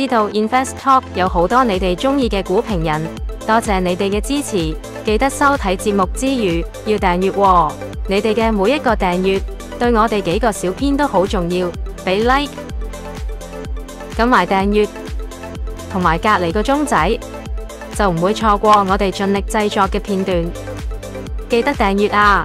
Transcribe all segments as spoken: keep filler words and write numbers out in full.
知道 Invest Talk 有好多你哋鍾意嘅股評人，多謝你哋嘅支持。記得收睇節目之餘要訂閱喎，你哋嘅每一個訂閱對我哋幾個小編都好重要，俾 like， 撳埋訂閱，同埋隔離個鐘仔，就唔會錯過我哋盡力製作嘅片段。記得訂閱啊！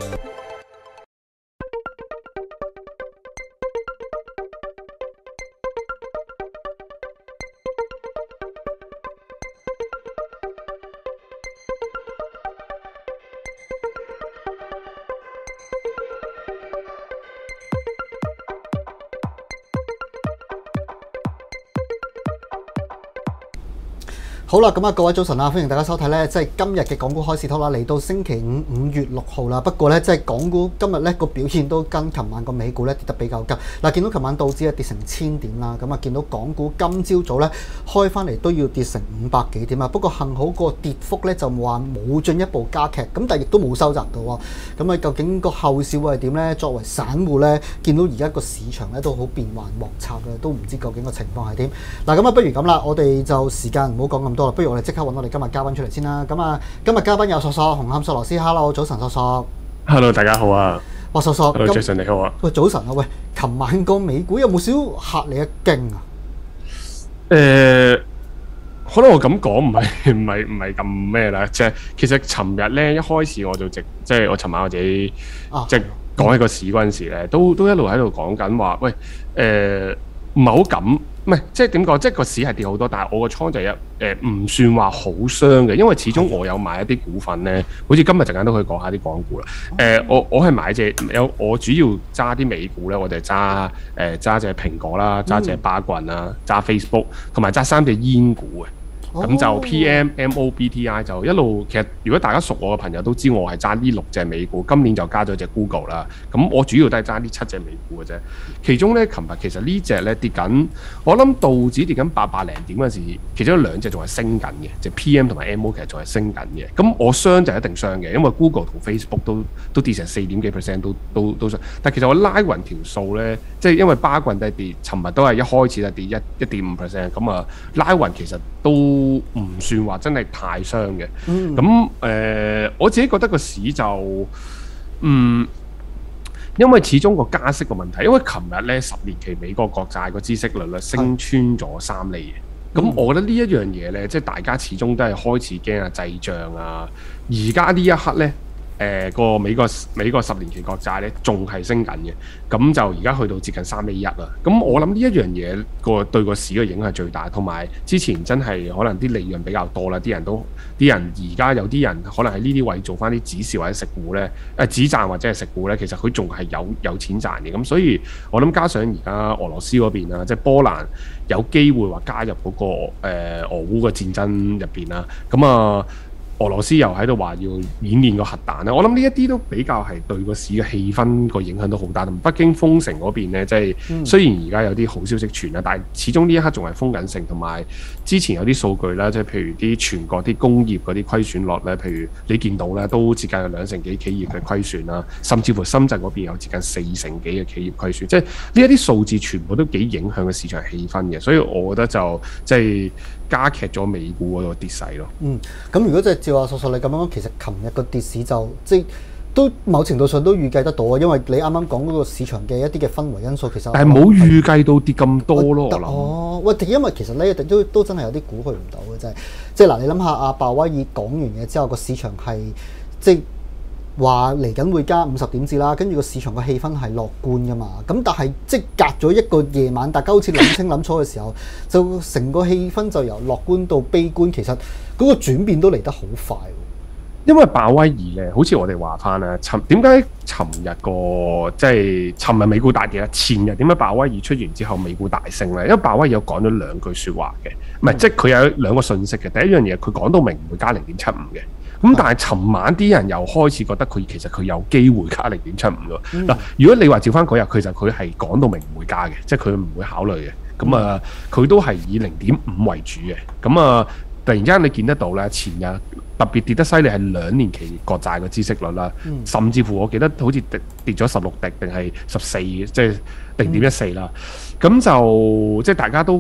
好啦，咁啊，各位早晨啊，歡迎大家收睇咧，即係今日嘅港股開市 talk 啦，嚟到星期五五月六號啦。不過咧，即係港股今日咧個表現都跟琴晚個美股咧跌得比較急。嗱，見到琴晚道指啊跌成千點啦，咁啊見到港股今朝早咧開翻嚟都要跌成五百幾點啊。不過幸好個跌幅咧就話冇進一步加劇，咁但係亦都冇收窄到喎。咁啊，究竟個後市會係點咧？作為散戶咧，見到而家個市場咧都好變幻莫測嘅，都唔知究竟個情況係點。嗱，咁啊，不如咁啦，我哋就時間唔好講咁多啦，不如我哋即刻揾我哋今日嘉賓出嚟先啦。咁啊，今日嘉賓有索索紅磡索羅斯 ，Hello， 早晨索索。 Hello， 大家好啊。 哇，索索。 Hello， Jason 你好啊。 喂，早晨啊，喂，琴晚個美股有冇少嚇你一驚啊？ 誒、呃，可能我咁講唔係唔係唔係咁咩啦，即係其實尋日咧一開始我就直即係我尋晚我自己、啊、即係講起個市嗰陣時咧，都都一路喺度講緊話，喂誒唔係好敢。唔係，即係點講？即係個市係跌好多，但係我個倉就一誒唔算話好傷嘅，因為始終我有買一啲股份咧，好似今日陣間都可以講下啲港股啦。誒、呃，我我係買隻有我主要揸啲美股咧，我就揸誒揸隻蘋果啦，揸隻巴郡啦，揸 Facebook 同埋揸三隻煙股嘅。咁就 P M、M O B T I 就一路，其實如果大家熟我嘅朋友都知我係揸呢六隻美股，今年就加咗隻 Google 啦。咁我主要都係揸呢七隻美股嘅啫。其中咧，琴日其實呢隻咧跌緊，我諗道指跌緊八百零點嗰陣時，其中有兩隻仲係升緊嘅，即係 P M 同埋 M O 其實仲係升緊嘅。咁我傷就一定傷嘅，因為 Google 同 Facebook 都都跌成四點幾 percent 都都都傷。但其實我拉勻條數咧，即係因為巴郡都係跌，尋日都係一開始就跌一一點五 percent， 咁啊拉勻其實都唔算話真係太傷嘅，咁誒、嗯呃、我自己覺得個市就嗯，因為始終個加息個問題，因為琴日咧十年期美國國債個孳息率咧升穿咗三厘嘅，咁、嗯、我覺得呢一樣嘢咧，即係大家始終都係開始驚啊滯脹啊，而家呢一刻咧。誒、呃、個美國美國十年期國債咧仲係升緊嘅，咁就而家去到接近三厘一啦。咁我諗呢一樣嘢個對個市嘅影響係最大，同埋之前真係可能啲利潤比較多啦，啲人都啲人而家有啲人可能喺呢啲位做翻啲止蝕或者食股咧，誒止賺或者係食股咧，其實佢仲係有有錢賺嘅。咁所以我諗加上而家俄羅斯嗰邊啊，即係波蘭有機會話加入嗰、那個誒、呃、俄烏嘅戰爭入邊啦，咁啊。俄羅斯又喺度話要演練個核彈咧，我諗呢一啲都比較係對個市嘅氣氛個影響都好大。同北京封城嗰邊咧，即係、嗯、雖然而家有啲好消息傳啦，但係始終呢一刻仲係封緊城，同埋之前有啲數據啦，即係譬如啲全國啲工業嗰啲虧損率咧，譬如你見到咧都接近有兩成幾企業嘅虧損啦，甚至乎深圳嗰邊有接近四成幾嘅企業虧損，即係呢一啲數字全部都幾影響個市場氣氛嘅，所以我覺得就即係加劇咗美股嗰個跌勢咯。 嗯，咁如果即係照阿索索你咁樣講，其實琴日個跌市就即係都某程度上都預計得到啊，因為你啱啱講嗰個市場嘅一啲嘅氛圍因素，其實但係冇預計到跌咁多咯。我諗哦，喂，因為其實咧都都真係有啲估佢唔到嘅，真係即係嗱，你諗下阿鮑威爾講完嘢之後，個市場係即係話嚟緊會加五十點子啦，跟住個市場個氣氛係樂觀噶嘛。咁但係即係隔咗一個夜晚，大家好似諗清諗楚嘅時候，就成個氣氛就由樂觀到悲觀，其實嗰個轉變都嚟得好快。 因為鮑威爾咧，好似我哋話翻啦，尋點解尋日個即係尋日美股大跌啦？前日點解鮑威爾出完之後美股大升咧？因為鮑威爾有講咗兩句説話嘅，唔係、嗯、即係佢有兩個訊息嘅。第一樣嘢佢講到明唔會加零點七五嘅。咁但係尋晚啲人又開始覺得佢其實佢有機會加零點七五㗎。嗱、嗯，如果你話照翻嗰日，其實佢係講到明唔會加嘅，即係佢唔會考慮嘅。咁啊，佢都係以零點五為主嘅。咁啊，突然間你見得到咧，前日特別跌得犀利係兩年期國債嘅孳息率啦，嗯、甚至乎我記得好似跌跌咗十六滴定係十四，即係零點一四啦。咁、嗯、就即係大家都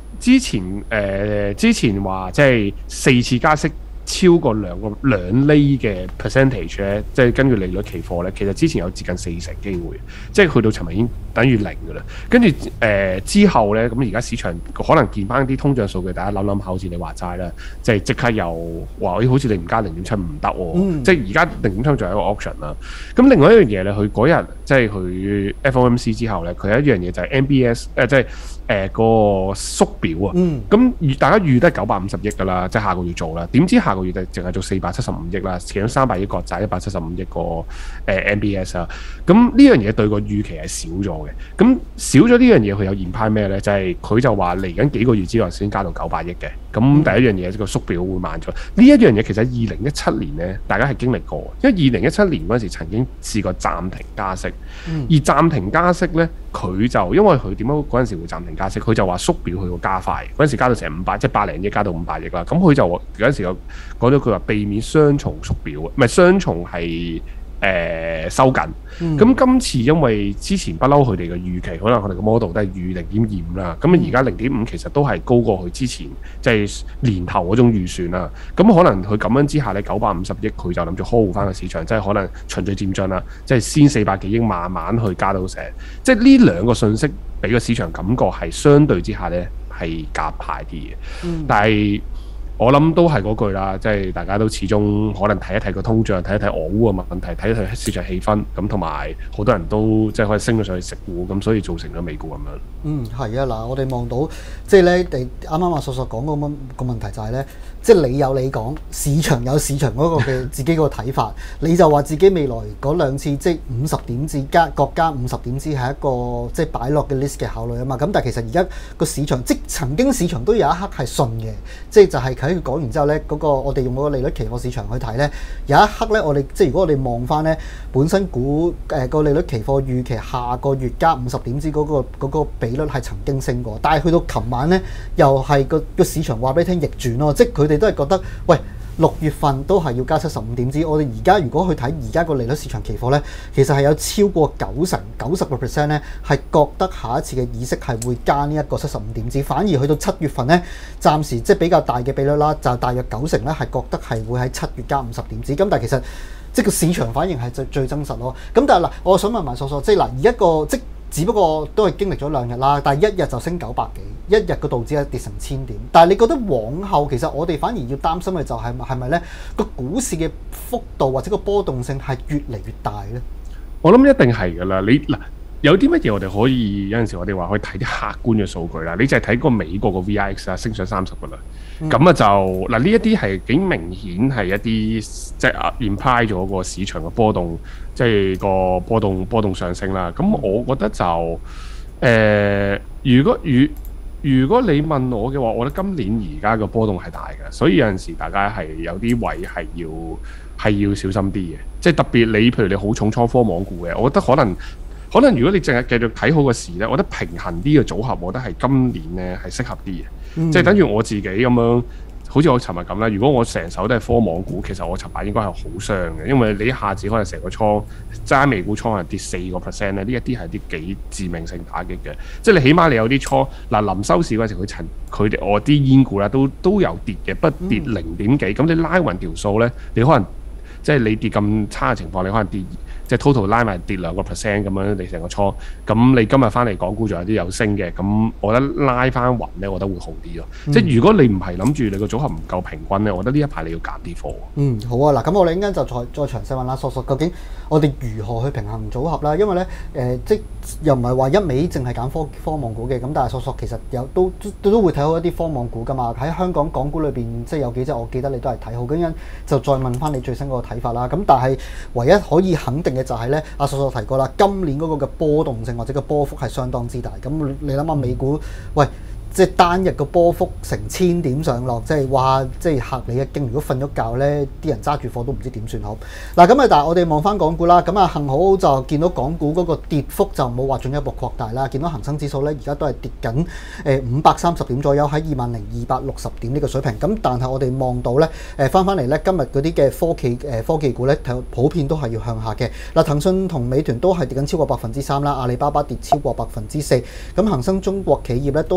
之前誒、呃、之前話即係四次加息超過兩個兩厘嘅 percentage 咧，即係根據利率期貨咧，其實之前有接近四成機會，即係去到尋日已經等於零㗎啦。跟住誒之後咧，咁而家市場可能見翻啲通脹數據，大家諗諗下，好似你話齋啦，即係即刻又話，咦、哎，好似你唔加零點七唔得喎，嗯、即係而家零點七仲係一個 option 啦。咁另外一樣嘢咧，佢嗰日即係佢 F O M C 之後咧，佢有一樣嘢就係 M B S 誒、呃，即係。誒、呃那個縮表啊，咁預、嗯、大家預得九百五十億㗎啦，即係下個月做啦。點知下個月就淨係做四百七十五億啦，其中三百億國債，一百七十五億個誒 M B S 啊。咁呢樣嘢對個預期係少咗嘅。咁少咗呢樣嘢，佢有研派咩咧？就係、是、佢就話嚟緊幾個月之內先加到九百億嘅。咁第一樣嘢，個縮表會慢咗。呢一樣嘢其實二零一七年咧，大家係經歷過，因為二零一七年嗰陣時曾經試過暫停加息，嗯、而暫停加息咧，佢就因為佢點解嗰陣時會暫停加息？佢就話縮表佢會加快，嗰陣時加到成五百，即係百零億加到五百億啦。咁佢就嗰陣時有講咗句話，避免雙重縮表，唔係雙重係。誒、呃、收緊，咁、嗯、今次因為之前不嬲佢哋嘅預期，可能佢哋嘅 model 都係預零點二五啦，咁而家零點五其實都係高過佢之前即係、就是、年頭嗰種預算啦。咁可能佢咁樣之下咧，九百五十億佢就諗住呵護翻個市場，即係可能循序漸進啦，即係先四百幾億慢慢去加到成，即係呢兩個信息俾個市場感覺係相對之下咧係鴿派啲嘅，嗯、但係。我諗都係嗰句啦，即係大家都始終可能睇一睇個通脹，睇一睇俄烏嘅問題，睇一睇市場氣氛，咁同埋好多人都即係可以升咗上去食股，咁所以造成咗美股咁樣。嗯，係啊，嗱，我哋望到即係咧，你啱啱阿索索講嗰個個問題就係咧，即係你有你講，市場有市場嗰個嘅自己嗰個睇法，你就話自己未來嗰兩次即係五十點至加各加五十點至係一個即係擺落嘅 list 嘅考慮啊嘛。咁但係其實而家個市場即曾經市場都有一刻係信嘅，即係就係喺佢講完之後咧，嗰、嗰個我哋用嗰個利率期貨市場去睇咧，有一刻咧，我哋即係如果我哋望翻咧，本身估誒個利率期貨預期下個月加五十點之嗰、嗰個嗰個比率係曾經升過，但係去到琴晚咧，又係個個市場話俾你聽逆轉咯，即係佢哋都係覺得，喂，六月份都係要加七十五點之，我哋而家如果去睇而家個利率市場期貨咧，其實係有超過九成九十個 percent 咧係覺得下一次嘅議息係會加呢一個七十五點之，反而去到七月份咧，暫時即係比較大嘅比率啦，就大約九成咧係覺得係會喺七月加五十點之，咁但係其實即係個市場反應係最最真實咯。咁但係嗱，我想問埋索索，即係嗱，而一個即只不過都係經歷咗兩日啦，但係一日就升九百幾，一日個道指係跌成千點。但係你覺得往後其實我哋反而要擔心嘅就係係咪咧個股市嘅幅度或者個波動性係越嚟越大咧？我諗一定係㗎啦。你嗱有啲乜嘢我哋可以有陣時我哋話可以睇啲客觀嘅數據啦。你就係睇個美國個 V I X 啊，升上三十㗎啦。咁啊、嗯、就嗱呢一啲係幾明顯係一啲即係 imply 咗個市場嘅波動。即係個波動波動上升啦，咁我覺得就誒、呃，如果如如果你問我嘅話，我覺得今年而家個波動係大嘅，所以有陣時大家係有啲位係要係要小心啲嘅，即係特別你譬如你好重倉科網股嘅，我覺得可能可能如果你淨係繼續睇好個市咧，我覺得平衡啲嘅組合，我覺得係今年咧係適合啲嘅，嗯、即係等於我自己咁樣。好似我尋日咁啦，如果我成手都係科網股，其實我尋日應該係好傷嘅，因為你一下子可能成個倉揸美股倉係跌四個 percent 咧，呢一啲係啲幾致命性打擊嘅。即係你起碼你有啲倉嗱臨收市嗰陣時，佢陳佢哋我啲煙股啦都都有跌嘅，不跌零點幾，咁、嗯、你拉勻條數咧，你可能即係你跌咁差嘅情況，你可能跌。即係 total 拉埋跌兩個 percent 咁樣，你成個倉咁你今日翻嚟港股仲有啲有升嘅，咁我覺得拉翻勻咧，我覺得會好啲咯。嗯、即係如果你唔係諗住你個組合唔夠平均咧，我覺得呢一排你要減啲貨。嗯，好啊，嗱，咁我哋陣間就再再詳細問下索索，究竟我哋如何去平衡組合啦？因為咧誒、呃，即又唔係話一味淨係揀科科網股嘅，咁但係索索其實有都都都會睇好一啲科網股噶嘛。喺香港港股裏邊，即係有幾隻我記得你都係睇好，咁樣就再問翻你最新嗰個睇法啦。咁但係唯一可以肯定嘅就係咧，阿索索提過啦，今年嗰個嘅波動性或者個波幅係相當之大。咁你諗下美股，喂，即係單日個波幅成千點上落，即係話即係嚇你一驚。如果瞓咗覺咧，啲人揸住貨都唔知點算好。嗱，咁啊，但係我哋望翻港股啦，咁啊幸好就見到港股嗰個跌幅就冇話進一步擴大啦。見到恒生指數咧而家都係跌緊誒五百三十點左右，喺二萬零二百六十點呢個水平。咁但係我哋望到咧誒翻翻嚟咧，今日嗰啲嘅科技誒科技股咧普遍都係要向下嘅。嗱，騰訊同美團都係跌緊超過百分之三啦，阿里巴巴跌超過百分之四，咁恒生中國企業咧都係跌緊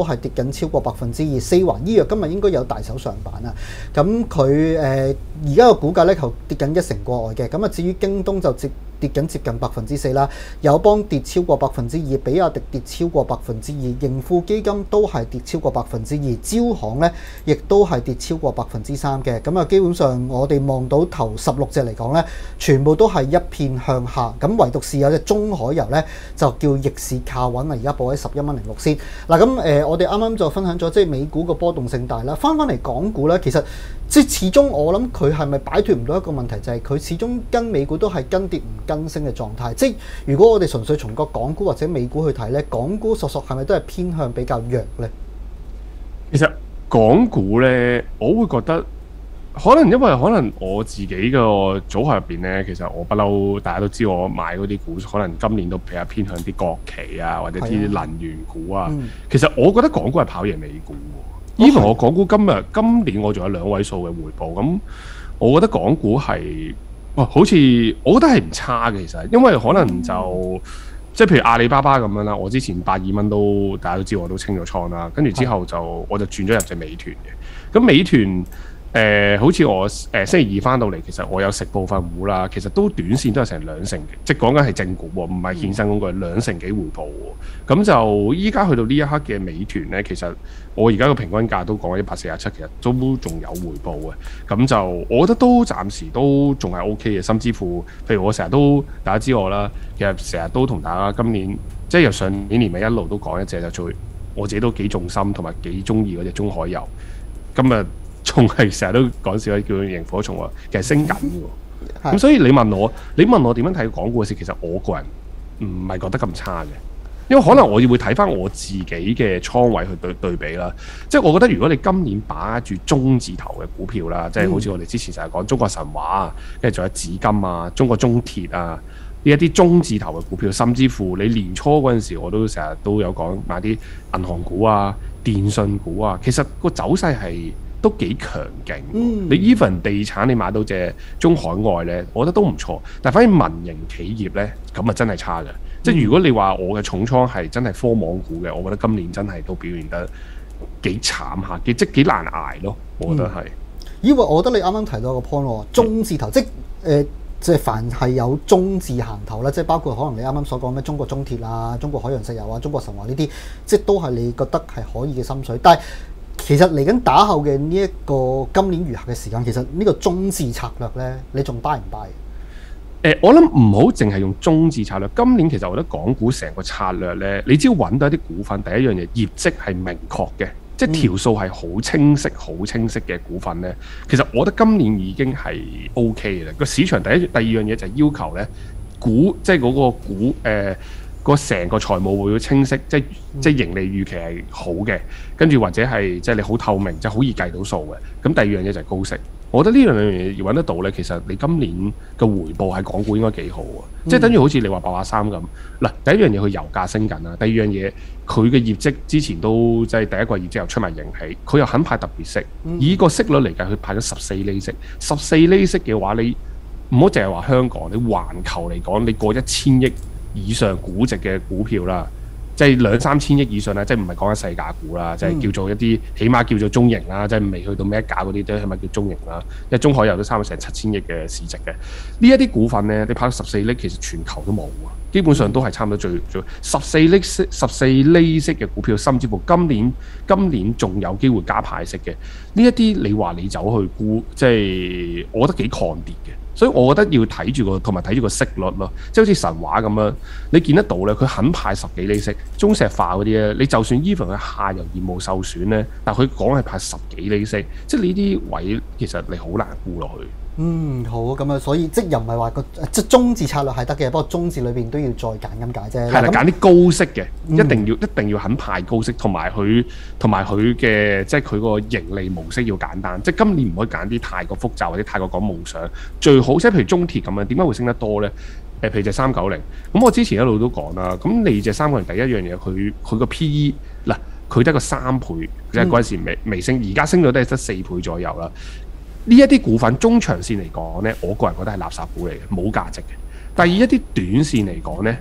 緊超過百分之二。四環醫藥今日應該有大手上板啊，咁佢誒而家個股價咧就跌緊一成過外嘅，咁啊至於京東就接跌緊接近百分之四啦，友邦跌超過百分之二，比亞迪跌超過百分之二，盈富基金都係跌超過百分之二，招行咧亦都係跌超過百分之三嘅。咁啊，基本上我哋望到頭十六隻嚟講咧，全部都係一片向下。咁唯獨是有隻中海油咧，就叫逆市靠穩啊，而家報喺十一蚊零六仙。嗱，咁誒，我哋啱啱就分享咗即係美股個波動性大啦，翻翻嚟港股咧，其實即係始終我諗佢係咪擺脱唔到一個問題，就係、是、佢始終跟美股都係跟跌唔跟升嘅狀態。即係如果我哋純粹從個港股或者美股去睇咧，港股索索係咪都係偏向比較弱咧？ 其實港股咧，我會覺得可能因為可能我自己個組合入邊咧，其實我不嬲，大家都知我買嗰啲股，可能今年都比較偏向啲國企啊，或者啲能源股啊。嗯、其實我覺得港股係跑贏美股。even、哦、我港股今日今年我仲有兩位數嘅回報，咁我覺得港股係哇，好似我覺得係唔差嘅。其實因為可能就、嗯、即係譬如阿里巴巴咁樣啦，我之前百二蚊都大家都知我都清咗倉啦，跟住之後就我就轉咗入隻美團嘅。咁美團誒、呃，好似我誒、呃、星期二翻到嚟，其實我有食部分股啦，其實都短線都係成兩成嘅，即係講緊係正股喎，唔係衍生工具，兩成幾回報喎。咁就依家去到呢一刻嘅美團咧，其實我而家個平均價都講一百四十七，其實都仲有回報嘅。咁就我覺得都暫時都仲係 O K 嘅，甚至乎譬如我成日都大家知我啦，其實成日都同大家今年即係由上年年尾一路都講一隻就最我自己都幾重心同埋幾中意嗰隻中海油，今日仲係成日都講笑叫螢火蟲喎，其實升緊嘅喎。咁所以你問我，你問我點樣睇港股嘅事，其實我個人唔係覺得咁差嘅，因為可能我會睇翻我自己嘅倉位去對對比啦。即係我覺得如果你今年把握住中字頭嘅股票啦，即係好似我哋之前成日講中國神華啊，跟住仲有紫金啊、中國中鐵啊呢一啲中字頭嘅股票，甚至乎你年初嗰陣時我都成日都有講買啲銀行股啊、電信股啊，其實個走勢係都幾強勁，嗯、你 even 地產你買到隻中海外咧，我覺得都唔錯。但係反而民營企業咧，咁啊真係差嘅。嗯、即係如果你話我嘅重倉係真係科網股嘅，我覺得今年真係都表現得幾慘下，幾即係幾難捱咯。我覺得係。 因為、嗯、我覺得你啱啱提到一個 point 喎，中字頭，嗯、即係誒、呃，即係凡係有中字行頭咧，即係包括可能你啱啱所講咩中國中鐵啊、中國海洋石油啊、中國神華呢啲，即係都係你覺得係可以嘅心水，但係。其實嚟緊打後嘅呢一個今年餘下嘅時間，其實呢個中字策略咧，你仲 buy 唔 buy？ 誒，我諗唔好淨係用中字策略。今年其實我覺得港股成個策略咧，你只要揾到一啲股份，第一樣嘢業績係明確嘅，即係條數係好清晰、好清晰嘅股份咧。其實我覺得今年已經係 O K 嘅啦。個市場第一、第二樣嘢就係要求咧，股即係嗰個股誒。呃個成個財務會清晰，即係即係盈利預期係好嘅，跟住或者係即係你好透明，即係好易計到數嘅。咁第二樣嘢就係高息，我覺得呢兩樣嘢要揾得到咧，其實你今年嘅回報喺港股應該幾好啊！嗯、即係等於好似你話八八三咁，嗱，第一樣嘢佢油價升緊啦，第二樣嘢佢嘅業績之前都即係第一個業績又出埋盈喜，佢又肯派特別息，嗯、以個息率嚟計，佢派咗十四厘息，十四厘息嘅話，你唔好淨係話香港，你環球嚟講，你過一千億以上估值嘅股票啦，即係兩三千億以上啦，即係唔係講緊細價股啦，即係叫做一啲起碼叫做中型啦，即係未去到咩價嗰啲都起碼叫中型啦。因為中海油都差唔多成七千億嘅市值嘅，呢一啲股份咧，你跑十四厘，其實全球都冇啊，基本上都係差唔多最最十四厘息十四厘息嘅股票，甚至乎今年今年仲有機會加派息嘅呢一啲，你話你走去估，即係我覺得幾抗跌嘅。所以我覺得要睇住個同埋睇住個息率咯，即係好似神話咁樣，你見得到咧，佢肯派十幾厘息，中石化嗰啲咧，你就算 even 佢下游業務受損咧，但係佢講係派十幾厘息，即係呢啲位其實你好難估落去。 嗯，好咁啊，所以即又唔係話個即中字策略係得嘅，不過中字裏邊都要再揀咁解啫。係啦，揀啲高息嘅，嗯、一定要一定要肯派高息，同埋佢同埋佢嘅即係佢個盈利模式要簡單。即係今年唔可以揀啲太過複雜或者太過講夢想。最好即係譬如中鐵咁樣，點解會升得多咧？誒，譬如隻三九零，咁我之前一路都講啦。咁你隻三九零第一樣嘢，佢佢個 P E 嗱，佢得個三倍，即係嗰陣時未未升，而家升咗都係得四倍左右啦。呢一啲股份中長線嚟講呢，我個人覺得係垃圾股嚟嘅，冇價值嘅。但係以一啲短線嚟講呢，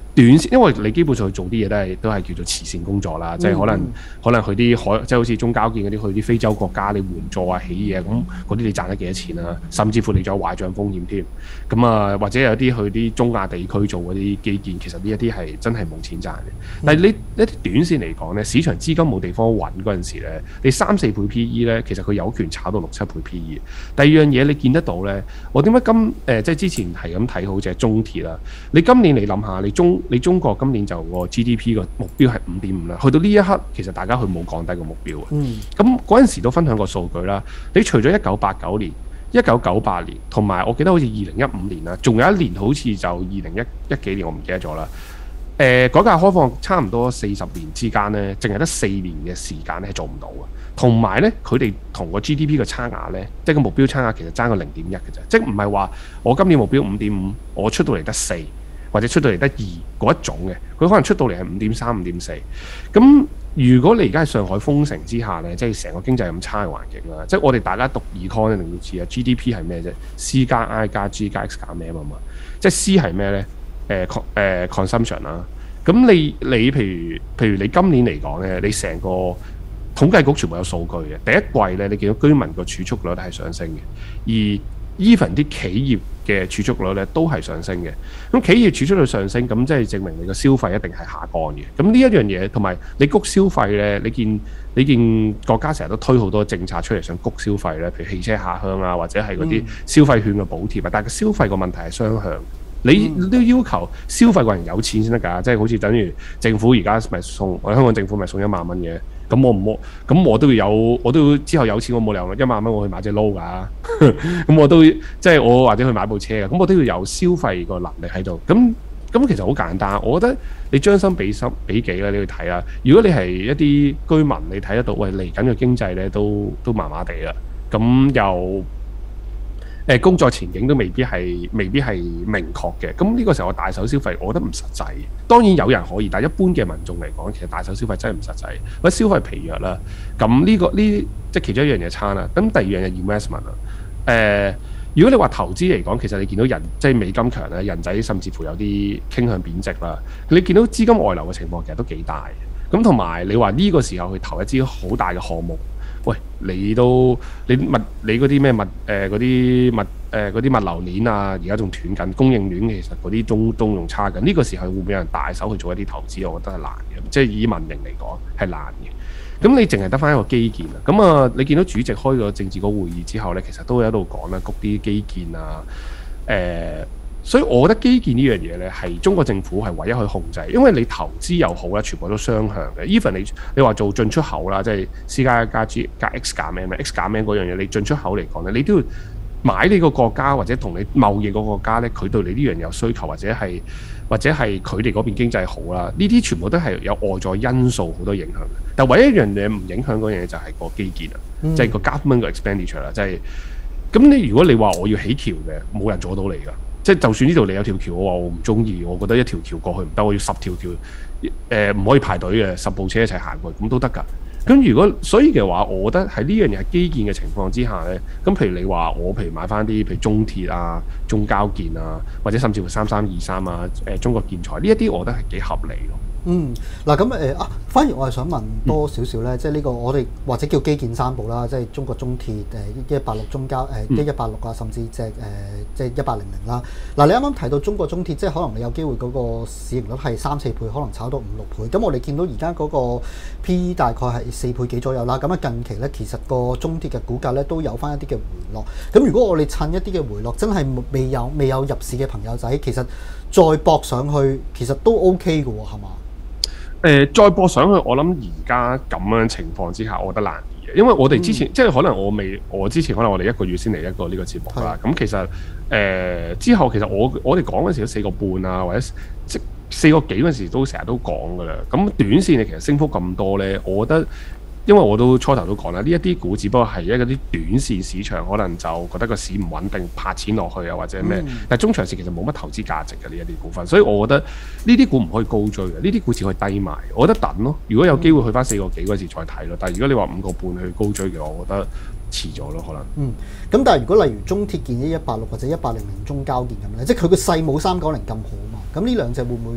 短線，因為你基本上去做啲嘢都係都係叫做慈善工作啦，即係可能、嗯、可能去啲海，即係好似中交建嗰啲去啲非洲國家，你援助啊起嘢咁嗰啲，你賺得幾多錢啊？甚至乎你仲有壞帳風險添。咁啊，或者有啲去啲中亞地區做嗰啲基建，其實呢一啲係真係冇錢賺嘅。嗯、但係你一啲短線嚟講咧，市場資金冇地方揾嗰陣時咧，你三四倍 P E 咧，其實佢有權炒到六七倍 P E。第二樣嘢你見得到咧，我點解今誒、呃、即係之前係咁睇好隻中鐵啦？你今年你諗下，你中你中國今年就個 G D P 個目標係五點五啦，去到呢一刻其實大家佢冇降低個目標嘅。咁嗰陣時都分享過數據啦。你除咗一九八九年、一九九八年，同埋我記得好似二零一五年啦，仲有一年好似就二零一一幾年，我唔記得咗啦。誒、呃，改革開放差唔多四十年之間咧，淨係得四年嘅時間咧係做唔到嘅。同埋咧，佢哋同個 G D P 嘅差額咧，即係個目標差額其實爭個零點一嘅啫，即係唔係話我今年目標五點五，我出到嚟得四。或者出到嚟得二嗰一種嘅，佢可能出到嚟係五點三、五點四。咁如果你而家喺上海封城之下咧，即係成個經濟咁差嘅環境啦，即係我哋大家讀 econ 一定要知啊 ，G D P 係咩啫 ？C 加 I 加 G 加 X 減咩啊嘛？即係 C 係咩咧？誒、呃、誒、呃、consumption 啦。咁你你譬如譬如你今年嚟講咧，你成個統計局全部有數據嘅。第一季咧，你見到居民個儲蓄率係上升嘅，而 even 啲企業嘅儲蓄率咧都係上升嘅。咁企業儲蓄率上升，咁即係證明你個消費一定係下降嘅。咁呢一樣嘢，同埋你谷消費咧，你見你見國家成日都推好多政策出嚟想谷消費咧，譬如汽車下鄉啊，或者係嗰啲消費券嘅補貼啊。但係個消費個問題係雙向，你都要求消費個人有錢先得㗎。即係好似等於政府而家咪送，我哋香港政府咪送一萬蚊嘅。咁我唔冇，咁我都要有，我都要之後有錢，我冇理由一萬蚊我去買隻撈㗎。咁我都即係我或者去買部車㗎，咁我都要有消費個能力喺度。咁咁其實好簡單，我覺得你將心比心比己咧，你去睇啊。如果你係一啲居民，你睇得到，喂嚟緊嘅經濟咧都都麻麻地啦。咁又誒工作前景都未必係未必係明確嘅，咁呢個時候我大手消費，我覺得唔實際。當然有人可以，但係一般嘅民眾嚟講，其實大手消費真係唔實際，或者消費疲弱啦。咁呢、這個呢即係其中一樣嘢差啦。咁第二樣嘢 investment 啊，誒如果你話投資嚟講，其實你見到人即係美金強咧，人仔甚至乎有啲傾向貶值啦。你見到資金外流嘅情況其實都幾大。咁同埋你話呢個時候去投一支好大嘅項目。喂，你都你物你嗰啲咩物誒嗰啲物誒嗰啲物流鏈啊，而家仲斷緊供應鏈，其實嗰啲都都仲差緊。呢、這個時候會唔會有人大手去做一啲投資？我覺得係難嘅，即係以民營嚟講係難嘅。咁你淨係得翻一個基建啊？咁啊，你見到主席開咗政治局會議之後咧，其實都喺度講啦，谷啲基建啊，誒、呃。所以我覺得基建呢樣嘢咧，係中國政府係唯一去控制，因為你投資又好啦，全部都雙向嘅。even 你你話做進出口啦，即係 C 加加 G 加 X 減咩咩 X 減咩嗰樣嘢，你進出口嚟講咧，你都要買呢個國家或者同你貿易嗰個國家咧，佢對你呢樣有需求，或者係或者係佢哋嗰邊經濟好啦，呢啲全部都係有外在因素好多影響嘅。但唯一一樣嘢唔影響嗰樣嘢就係個基建啊，嗯、即係個 government 嘅 expenditure 啦，即係咁你如果你話我要起橋嘅，冇人阻到你㗎。即係就算呢度你有條橋，我話我唔中意，我覺得一條橋過去唔得，我要十條橋，誒、呃、唔可以排隊嘅，十部車一齊行過去，咁都得㗎。咁如果所以嘅話，我覺得喺呢樣嘢係基建嘅情況之下咧，咁譬如你話我譬如買翻啲譬如中鐵啊、中交建啊，或者甚至乎三三二三啊、誒、呃、中國建材呢一啲，我覺得係幾合理咯。 嗯，嗱咁誒啊，反而我係想問多少少咧，嗯、即係呢個我哋或者叫基建三部啦，即係中國中鐵誒一八六中交誒一一八六啊，甚至隻誒即係一八零零啦。嗱、啊，你啱啱提到中國中鐵，即係可能你有機會嗰個市盈率係三四倍，可能炒到五六倍。咁我哋見到而家嗰個 P E 大概係四倍幾左右啦。咁啊近期咧，其實個中鐵嘅股價咧都有翻一啲嘅回落。咁如果我哋趁一啲嘅回落，真係未有未有入市嘅朋友仔，其實再搏上去，其實都 OK 嘅喎，係嘛？ 誒、呃、再播上去，我諗而家咁樣情況之下，我覺得難啲嘅，因為我哋之前、嗯、即係可能我未，我之前可能我哋一個月先嚟一個呢個節目啦。咁的其實誒、呃、之後其實我我哋講嗰陣時都四個半啊，或者即四個幾嗰陣時都成日都講㗎啦。咁短線你其實升幅咁多咧，我覺得。因為我都初頭都講啦，呢一啲股只不過係一啲短線市場，可能就覺得個市唔穩定，拍錢落去啊或者咩，嗯、但係中長線其實冇乜投資價值嘅呢一啲股份，所以我覺得呢啲股唔可以高追嘅，呢啲股只可以低買，我覺得等咯。如果有機會去翻四個幾嗰時再睇咯，但係如果你話五個半去高追嘅，我覺得遲咗咯可能。嗯，咁但係如果例如中鐵建一一八六或者一八零零中交建咁咧，即係佢個勢冇三九零咁好啊嘛，咁呢兩隻會唔會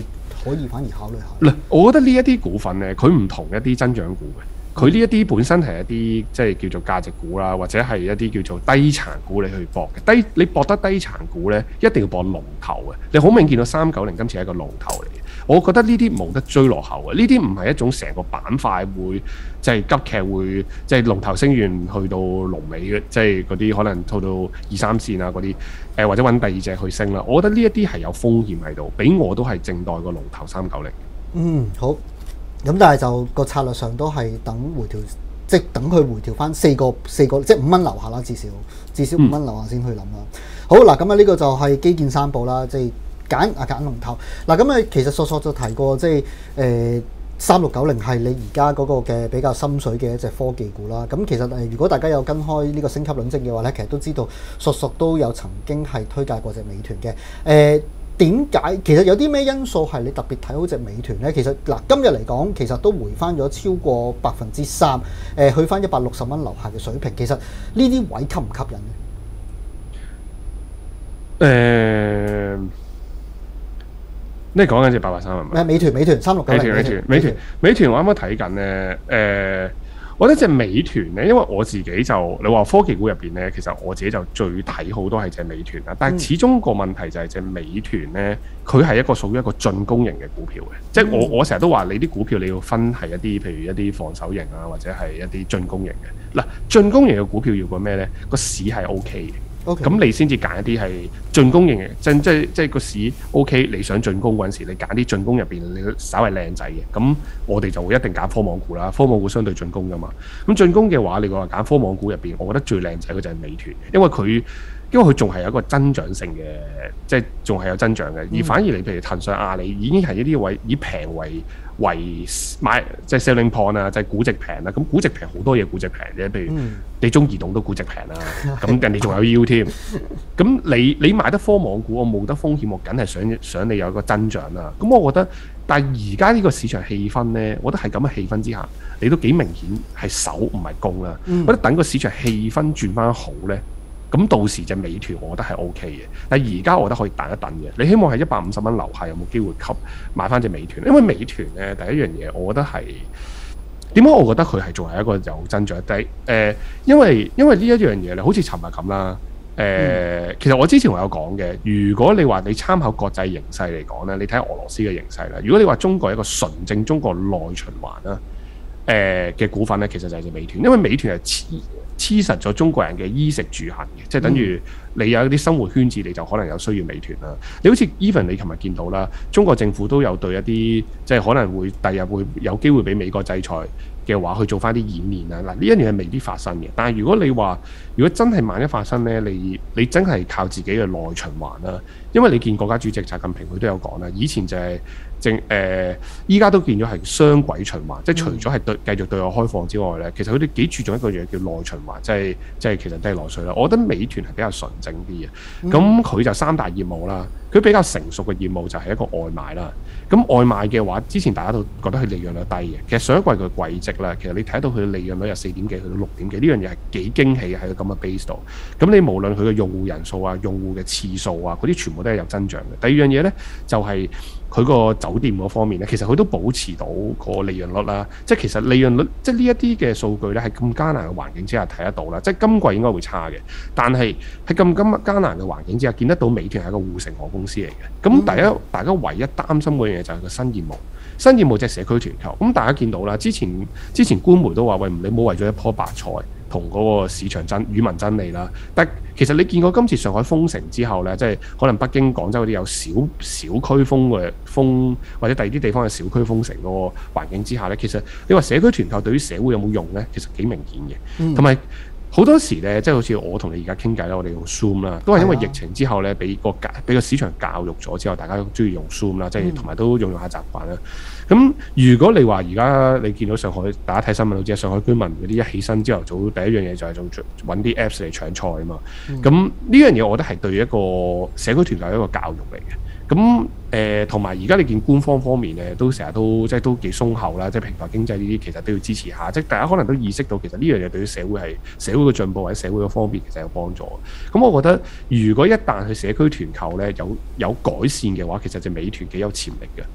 可以反而考慮下？ 嗱，我覺得呢一啲股份咧，佢唔同一啲增長股嘅。佢呢一啲本身係一啲即係叫做價值股啦，或者係一啲叫做低殘股你去搏嘅。低你搏得低殘股咧，一定要搏龍頭嘅。你好明見到三九零今次係一個龍頭嚟嘅。我覺得呢啲冇得追落後嘅。呢啲唔係一種成個板塊會即係急劇會即係龍頭升完去到龍尾嘅，即係嗰啲可能到到二三線啊嗰啲誒，或者揾第二隻去升啦。我覺得呢一啲係有風險喺度，俾我都係靜待個龍頭三九零。 嗯，好。咁但係就個策略上都係等回調，即係等佢回調翻四個四個，即係五蚊樓下啦，至少至少五蚊樓下先去諗啦。嗯、好嗱，咁啊呢個就係基建三寶啦，即係揀啊揀龍頭。嗱咁啊，其實索索就提過，即係誒三六九零係你而家嗰個嘅比較深水嘅一隻科技股啦。咁其實誒，如果大家有跟開呢個升級論證嘅話咧，其實都知道索索都有曾經係推介過隻美團嘅誒。呃點解其實有啲咩因素係你特別睇好隻美團呢？其實嗱，今日嚟講，其實都回翻咗超過百分之三，誒去翻一百六十蚊樓下嘅水平。其實呢啲位吸唔吸引呢？誒、 呃，你講緊隻八八三係咪？ 美團美團三六九零。 美團美團美團，我啱啱睇緊呢。誒、呃。我覺得隻美團咧，因為我自己就你話科技股入邊咧，其實我自己就最睇好都係隻美團啦。但係始終個問題就係隻美團咧，佢係一個屬於一個進攻型嘅股票嘅，即係我我成日都話你啲股票你要分係一啲譬如一啲防守型啊，或者係一啲進攻型嘅。嗱，進攻型嘅股票要個咩咧？個市係 O K 嘅。咁 Okay. 你先至揀一啲係進攻型嘅，即即即個市 OK，你想進攻嗰陣時，你揀啲進攻入邊你稍為靚仔嘅，咁我哋就會一定揀科網股啦。科網股相對進攻噶嘛，咁進攻嘅話，你話揀科網股入邊，我覺得最靚仔嘅就係美團，因為佢因為佢仲係有一個增長性嘅，即係仲係有增長嘅，而反而你譬如騰訊、阿里已經係一啲位以平為為買，即係 selling point 啊，即係估值平啦。咁估值平好多嘢估值平啫，譬如你中移動都估值平啦，咁人哋仲有 U 添。咁你你買得科網股，我冇得風險，我梗係想想你有一個增長啦。咁我覺得，但係而家呢個市場氣氛咧，我覺得係咁嘅氣氛之下，你都幾明顯係守唔係攻啦。嗯、我覺得等個市場氣氛轉翻好咧。咁到時隻美團，我覺得係 O K 嘅。但係而家我覺得可以等一等嘅。你希望係一百五十蚊樓下有冇機會吸買翻隻美團？因為美團咧第一樣嘢，我覺得係點解？我覺得佢係仲係一個有增長。第誒、呃，因為因為呢一樣嘢咧，好似尋日咁啦。誒、呃，嗯、其實我之前我有講嘅，如果你話你參考國際形勢嚟講咧，你睇下俄羅斯嘅形勢啦。如果你話中國一個純正中國內循環啦，誒、呃、嘅股份咧，其實就係隻美團，因為美團係黐黐實咗中國人嘅衣食住行嘅，即係等於你有一啲生活圈子，你就可能有需要美團啦。你好似 even 你琴日見到啦，中國政府都有對一啲即係可能會第日會有機會俾美國制裁嘅話，去做翻啲演練啊。嗱，呢一樣係未必發生嘅。但係如果你話如果真係萬一發生呢，你你真係靠自己嘅內循環啦。因為你見國家主席習近平佢都有講啦，以前就係正誒，依家都變咗係雙軌循環，即係除咗係對繼續對外開放之外咧，其實佢哋幾注重一個嘢叫內循環，即係即係其實都係內需啦。我覺得美團係比較純正啲嘅，咁佢就三大業務啦，佢比較成熟嘅業務就係一個外賣啦。咁外賣嘅話，之前大家都覺得佢利潤率低嘅，其實上一季佢季績啦，其實你睇到佢利潤率由四點幾去到六點幾，呢樣嘢係幾驚喜喺個咁嘅 base 度。咁你無論佢嘅用戶人數啊、用戶嘅次數啊，嗰啲全部都係有增長嘅。第二樣嘢咧就係佢個酒店嗰方面咧，其實佢都保持到個利潤率啦。即係其實利潤率，即係呢一啲嘅數據咧，係咁艱難嘅環境之下睇得到啦。即係今季應該會差嘅，但係喺咁咁艱難嘅環境之下，見得到美團係一個護城河公司嚟嘅。咁大家大家唯一擔心嗰樣嘢就係個新業務，新業務即係社區團購。咁大家見到啦，之前之前官媒都話喂，你冇為咗一棵白菜同嗰個市場爭與民爭利啦。但其實你見過今次上海封城之後咧，即係可能北京、廣州嗰啲有小小區封嘅封，或者第二啲地方嘅小區封城嗰個環境之下咧，其實你話社區團購對於社會有冇用咧？其實幾明顯嘅，同埋好多時咧，即係好似我同你而家傾偈啦，我哋用 Zoom 啦，都係因為疫情之後咧，俾個俾個市場教育咗之後，大家都中意用 Zoom 啦，即係同埋都用用下習慣啦。咁如果你話而家你見到上海，大家睇新聞都知，上海居民嗰啲一起身朝頭早第一樣嘢就係做揾啲 Apps 嚟搶菜啊嘛。咁呢、嗯、樣嘢我覺得係對一個社區團購一個教育嚟嘅。咁誒同埋而家你見官方方面咧，都成日都即係都幾鬆口啦，即係平台經濟呢啲其實都要支持下，即係大家可能都意識到其實呢樣嘢對於社會係社會嘅進步或者社會嘅方面其實有幫助。咁我覺得如果一旦去社區團購咧有有改善嘅話，其實隻美團幾有潛力嘅。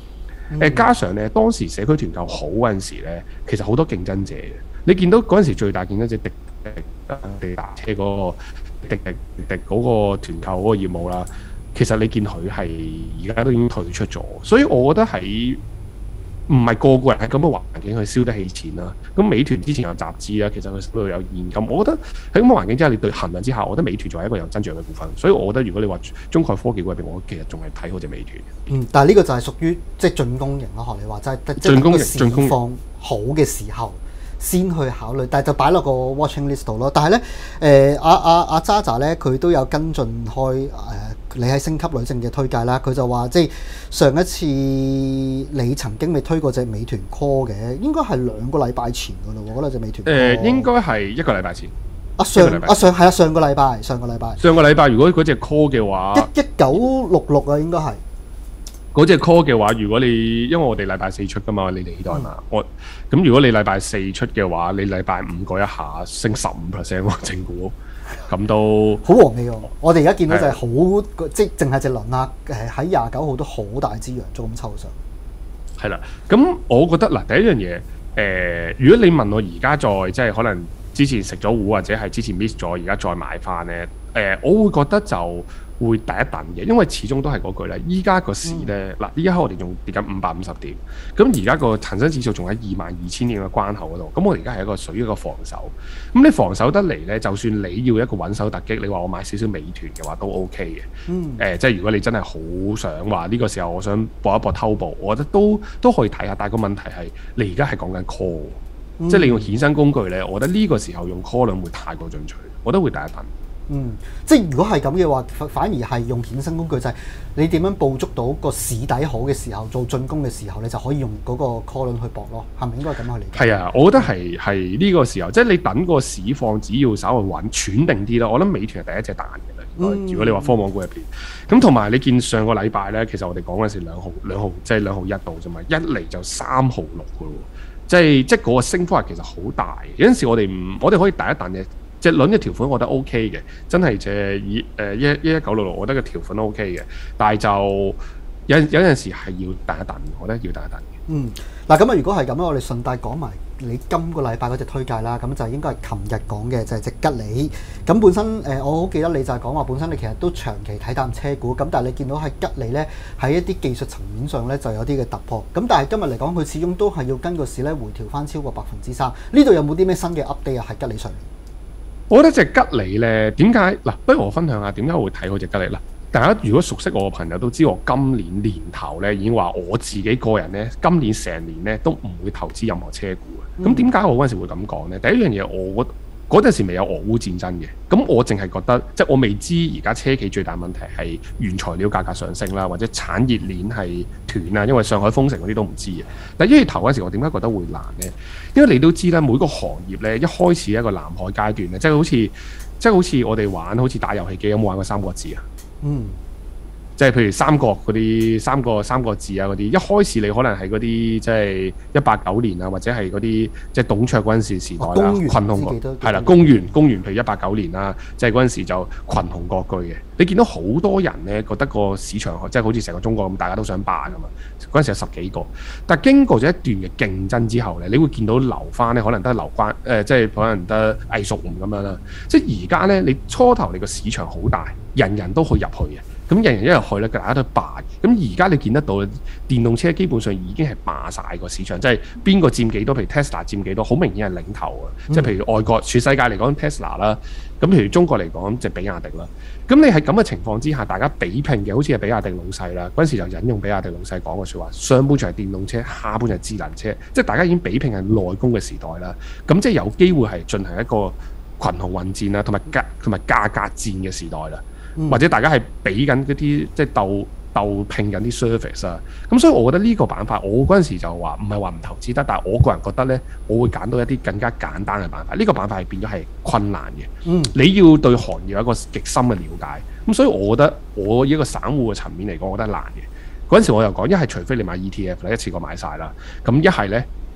誒、呃、加上咧當時社區團購好嗰陣時咧，其實好多競爭者嘅。你見到嗰陣時最大競爭者滴滴地達車嗰、那個滴滴滴嗰個團購嗰個業務啦，其實你見佢係而家都已經退出咗，所以我覺得喺唔係個個人喺咁嘅環境去燒得起錢啦。咁美團之前有集資啦，其實佢收到有現金。我覺得喺咁嘅環境之下，你對衡量之下，我覺得美團仲係一個有增長嘅股份。所以我覺得如果你話中概科技股入邊，我其實仲係睇好隻美團。 嗯，但係呢個就係屬於即係進攻型咯，學你話齋，即係個市況好嘅時候先去考慮，但係就擺落個 watching list 度咯。但係咧，誒阿阿阿渣渣咧，佢都有跟進開誒、呃、你喺星級女性嘅推介啦。佢就話即係上一次你曾經未推過隻美團 call 嘅，應該係兩個禮拜前㗎咯。我覺得隻美團 call 誒應該係一個禮拜前。 啊上啊上係啊上個禮拜上個禮拜上個禮拜如果嗰隻 call 嘅話， 一一九六六啊應該係。 嗰隻 call 嘅話，如果你因為我哋禮拜四出噶嘛，你嚟代嘛，嗯、我咁如果你禮拜四出嘅話，你禮拜五嗰一下升十五 percent 喎，正股咁都好和味喎。我哋而家見到就係好的即係淨係隻輪啦，誒喺廿九號都好大支陽燭咁抽上。係啦，咁我覺得嗱第一樣嘢誒、呃，如果你問我而家再即係可能之前食咗糊或者係之前 miss 咗，而家再買翻咧，誒、呃、我會覺得就會第一等嘅，因為始終都係嗰句咧。依家個市咧，嗱、嗯，依家我哋仲跌緊五百五十點，咁而家個恒生指數仲喺二萬二千點嘅關口嗰度，咁我哋而家係一個屬於一個防守。咁你防守得嚟咧，就算你要一個穩守突擊，你話我買少少美團嘅話都 OK 嘅。嗯。誒、呃，即係如果你真係好想話呢個時候，我想搏一搏偷步，我覺得都都可以睇下。但係個問題係，你而家係講緊 call，、嗯、即係你用衍生工具咧，我覺得呢個時候用 call 輪會太過進取，我覺得會第一等。 嗯，即係如果係咁嘅話，反而係用衍生工具，就係你點樣捕捉到個市底好嘅時候，做進攻嘅時候，你就可以用嗰個 call 輪去搏咯，係咪應該咁去理解？係啊，我覺得係係呢個時候，即係你等個市況只要稍微穩喘定啲咯。我諗美團係第一隻彈嘅啦。嗯、如果你話科網股入邊，咁同埋你見上個禮拜咧，其實我哋講嗰陣時兩號兩號即係兩號一度啫嘛，一嚟就三號六嘅喎，即係即係嗰個升幅係其實好大。有陣時我哋唔，我哋可以第一彈嘅。隻輪嘅條款我覺得 O K 嘅，真係隻以誒一一一九六六，我覺得個條款都 O K 嘅，但係就有有陣時係要等一等，我覺得要等一等嘅。 嗯，嗱咁啊，如果係咁咧，我哋順帶講埋你今個禮拜嗰隻推介啦，咁就應該係琴日講嘅，就係、是、隻吉利。咁本身誒、呃，我好記得你就係講話本身你其實都長期睇淡車股，咁但係你見到喺吉利咧喺一啲技術層面上咧就有啲嘅突破，咁但係今日嚟講佢始終都係要跟個市咧回調翻超過百分之三。呢度有冇啲咩新嘅 update 啊？喺吉利上面？ 我覺得隻吉利咧，點解嗱？不如我分享下點解我會睇好隻吉利啦。大家如果熟悉我嘅朋友都知，我今年年頭咧已經話我自己個人咧，今年成年咧都唔會投資任何車股嘅。咁點解我嗰陣時會咁講咧？第一樣嘢，我嗰陣時未有俄烏戰爭嘅，咁我淨係覺得，即係我未知而家車企最大問題係原材料價格上升啦，或者產業鏈係斷啦，因為上海封城嗰啲都唔知嘅。但係一月頭嗰陣時，我點解覺得會難咧？因為你都知啦，每個行業咧一開始一個藍海階段咧，即係好似即係好似我哋玩好似打遊戲機，有冇玩過三國志啊？嗯。即係譬如三國嗰啲三個三個字啊嗰啲，一開始你可能係嗰啲即係一八九年啊，或者係嗰啲即係董卓嗰陣時時代啦，群雄割係啦，公元公元譬如一八九年啦，即係嗰陣時就群雄割據嘅。你見到好多人咧覺得個市場即係好似成個中國咁，大家都想霸噶嘛。嗰陣時有十幾個，但係經過咗一段嘅競爭之後咧，你會見到留翻咧，可能得劉關誒，即係可能得魏蜀吳咁樣啦。即係而家咧，你初頭你個市場好大，人人都可以入去嘅。咁人人一入去咧，大家都霸。咁而家你見得到電動車基本上已經係霸晒個市場，即係邊個佔幾多？譬如 Tesla 佔幾多？好明顯係領頭啊！嗯、即係譬如外國全世界嚟講 Tesla 啦，咁譬如中國嚟講就比亞迪啦。咁你喺咁嘅情況之下，大家比拼嘅好似係比亞迪老細啦。嗰陣時就引用比亞迪老細講嘅説話：上半場係電動車，下半場係智能車。即係大家已經比拼係內功嘅時代啦。咁即係有機會係進行一個群雄混戰啦，同埋價同埋價格戰嘅時代啦。或者大家係俾緊嗰啲即係鬥鬥拼緊啲 service 啊，咁所以我覺得呢個板塊，我嗰陣時就話唔係話唔投資得，但係我個人覺得呢，我會揀到一啲更加簡單嘅板塊。呢、這個板塊係變咗係困難嘅，嗯、你要對行業有一個極深嘅了解。咁所以我覺得我以一個散戶嘅層面嚟講，我覺得難嘅。嗰陣時我又講，一係除非你買 E T F 啦，一次過買晒啦，咁一係呢，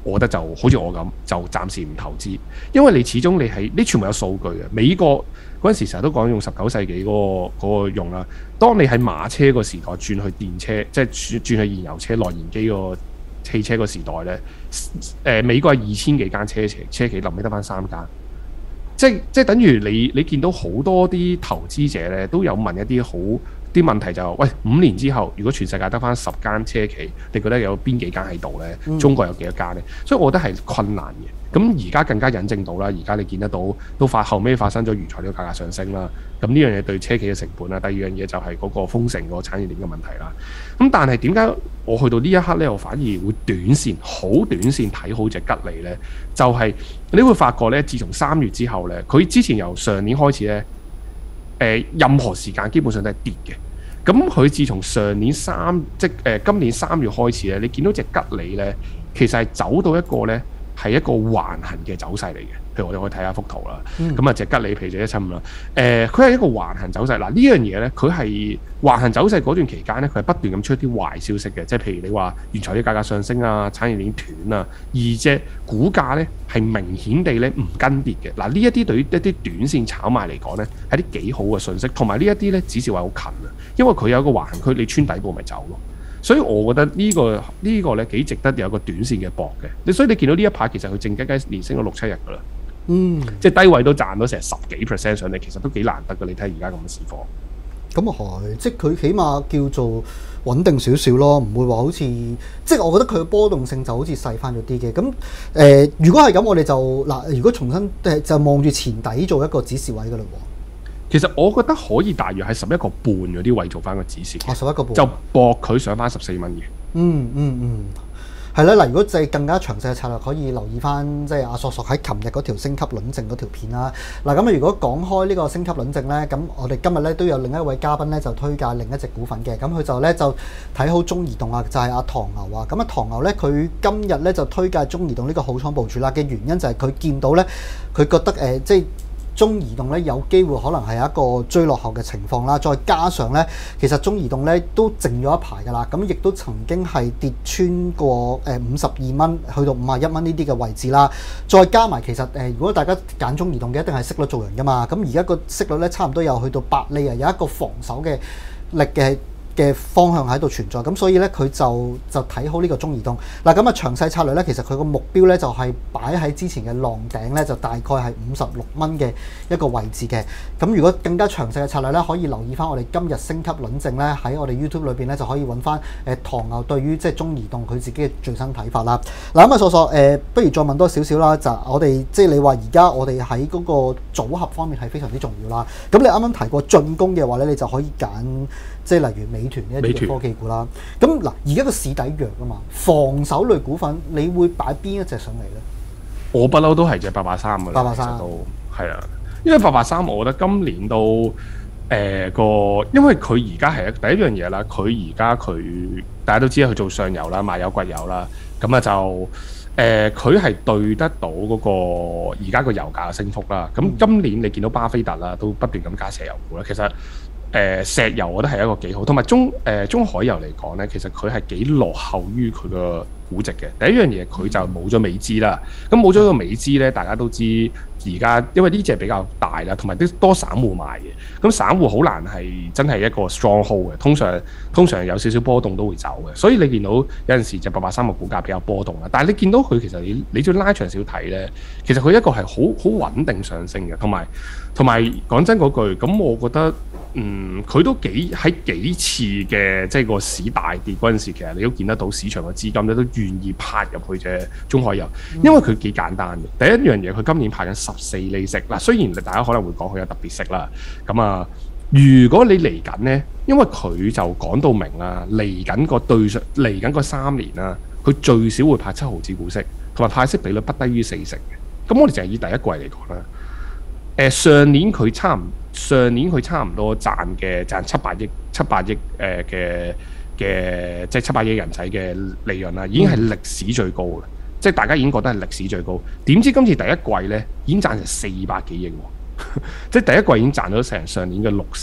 我覺得就好似我咁，就暫時唔投資，因為你始終你係你全部有數據嘅。美國嗰陣時成日都講用十九世紀嗰、個嗰個用啦。當你喺馬車個時代轉去電車，即係轉轉去燃油車、內燃機個汽車個時代咧，誒、呃、美國係二千幾間車企，車企臨尾得翻三間。即係即係等於你你見到好多啲投資者咧都有問一啲好啲問題就係、喂，五年之後如果全世界得翻十間車企，你覺得有邊幾間喺度咧？嗯、中國有幾多間咧？所以我覺得係困難嘅。咁而家更加引證到啦，而家你見得到都發後尾發生咗原材料價格上升啦。咁呢樣嘢對車企嘅成本啦，第二樣嘢就係嗰個封城個產業鏈嘅問題啦。咁但係點解我去到呢一刻咧，我反而會短線好短線睇好隻吉利咧？就係、是、你會發覺咧，自從三月之後咧，佢之前由上年開始咧。誒任何時間基本上都係跌嘅，咁佢自從上年三即係、呃、今年三月開始咧，你見到隻吉利咧，其實係走到一個咧係一個橫行嘅走勢嚟嘅。譬如我哋可以睇下幅圖啦，咁啊隻吉利譬如就一七五啦，誒佢係一個橫行走勢。嗱呢樣嘢咧，佢係橫行走勢嗰段期間咧，佢係不斷咁出啲壞消息嘅，即係譬如你話原材料價格上升啊，產業鏈斷啊，而隻股價咧係明顯地咧唔跟跌嘅。嗱呢一啲對於一啲短線炒賣嚟講咧，係啲幾好嘅信息，同埋呢一啲咧指示位好近啊，因為佢有一個橫行區，你穿底部咪走咯。所以我覺得、這個這個、呢個呢個咧幾值得有一個短線嘅搏嘅。你所以你見到呢一排其實佢靜雞雞連升咗六七日噶啦。嗯，即係低位都賺到成十幾 percent 上嚟，其實都幾難得㗎。你睇而家咁嘅市況， 咁啊係，即係佢起碼叫做穩定少少咯，唔會話好似，即係我覺得佢嘅波動性就好似細翻咗啲嘅。咁誒、呃，如果係咁，我哋就嗱，如果重新誒就望住前底做一個指示位㗎啦喎。 其實我覺得可以大約喺十一個半嗰啲位做翻個指示。 哦，十一個半就搏佢上翻十四蚊嘅。 嗯嗯嗯。係啦，嗱，如果就係更加詳細嘅策略，可以留意翻即係阿索索喺琴日嗰條升級論證嗰條片啦。嗱，咁啊，如果講開呢個升級論證咧，咁我哋今日咧都有另一位嘉賓咧就推介另一隻股份嘅，咁佢就咧就睇好中移動啊，就係、是、阿唐牛啊。咁啊，唐牛咧佢今日咧就推介中移動呢個好倉部署啦嘅原因就係佢見到咧，佢覺得誒、呃、即係。中移動咧有機會可能係一個追落後嘅情況啦，再加上咧，其實中移動咧都靜咗一排㗎啦，咁亦都曾經係跌穿過誒五十二蚊，去到五十一蚊呢啲嘅位置啦。再加埋其實誒、呃，如果大家揀中移動嘅，一定係息率做人㗎嘛。咁而家個息率咧差唔多有去到八厘啊，有一個防守嘅力嘅嘅方向喺度存在，咁所以咧佢就就睇好呢個中移動。嗱，咁啊詳細策略咧，其實佢個目標咧就係擺喺之前嘅浪頂咧，就大概係五十六蚊嘅一個位置嘅。咁如果更加詳細嘅策略咧，可以留意翻我哋今日升級論證咧，喺我哋 YouTube 裏邊咧就可以揾翻誒唐牛對於即係中移動佢自己嘅最新睇法啦。嗱，咁啊，索索誒，不如再問多少少啦，就我哋即係你話而家我哋喺嗰個組合方面係非常之重要啦。咁你啱啱提過進攻嘅話咧，你就可以揀。即係例如美團呢一啲科技股啦，咁嗱而家個市底弱啊嘛，防守類股份你會擺邊一隻上嚟咧？ 我不嬲都係隻八八三嘅啦， 八八三都係啊，因為八八三我覺得今年都誒個、呃，因為佢而家係第一樣嘢啦，佢而家佢大家都知佢做上游啦，賣油掘油啦，咁啊就誒佢係對得到嗰個而家個油價嘅升幅啦。咁今年你見到巴菲特啦都不斷咁加石油股啦，其實。誒、呃、石油我覺得係一個幾好，同埋中誒、呃、中海油嚟講咧，其實佢係幾落後於佢個估值嘅。第一樣嘢佢就冇咗美資啦，咁冇咗個美資咧，大家都知而家因為呢隻比較大啦，同埋啲多散戶買嘅，咁散戶好難係真係一個 strong hold 嘅，通常通常有少少波動都會走嘅，所以你見到有陣時隻八八三嘅股價比較波動啦，但係你見到佢其實你你再拉長少睇咧，其實佢一個係好好穩定上升嘅，同埋同埋講真嗰句，咁我覺得。嗯，佢都幾喺幾次嘅即係個市大跌嗰陣時，其實你都見得到市場嘅資金咧都願意拍入去啫中海油，因為佢幾簡單嘅。第一樣嘢，佢今年派緊十四厘息嗱，雖然大家可能會講佢有特別息啦，咁啊，如果你嚟緊呢，因為佢就講到明啦，嚟緊個對上嚟緊個三年啦，佢最少會派七毫子股息，同埋派息比率不低於四成嘅。咁我哋就係以第一季嚟講啦。誒、呃、上年佢差唔上年佢差唔多賺嘅賺七百億七百億誒嘅嘅即係七百億人仔嘅利潤啦，已經係歷史最高嘅，嗯、即係大家已經覺得係歷史最高。點知今次第一季咧已經賺成四百幾億喎，即係第一季已經賺咗成上年嘅六成喎。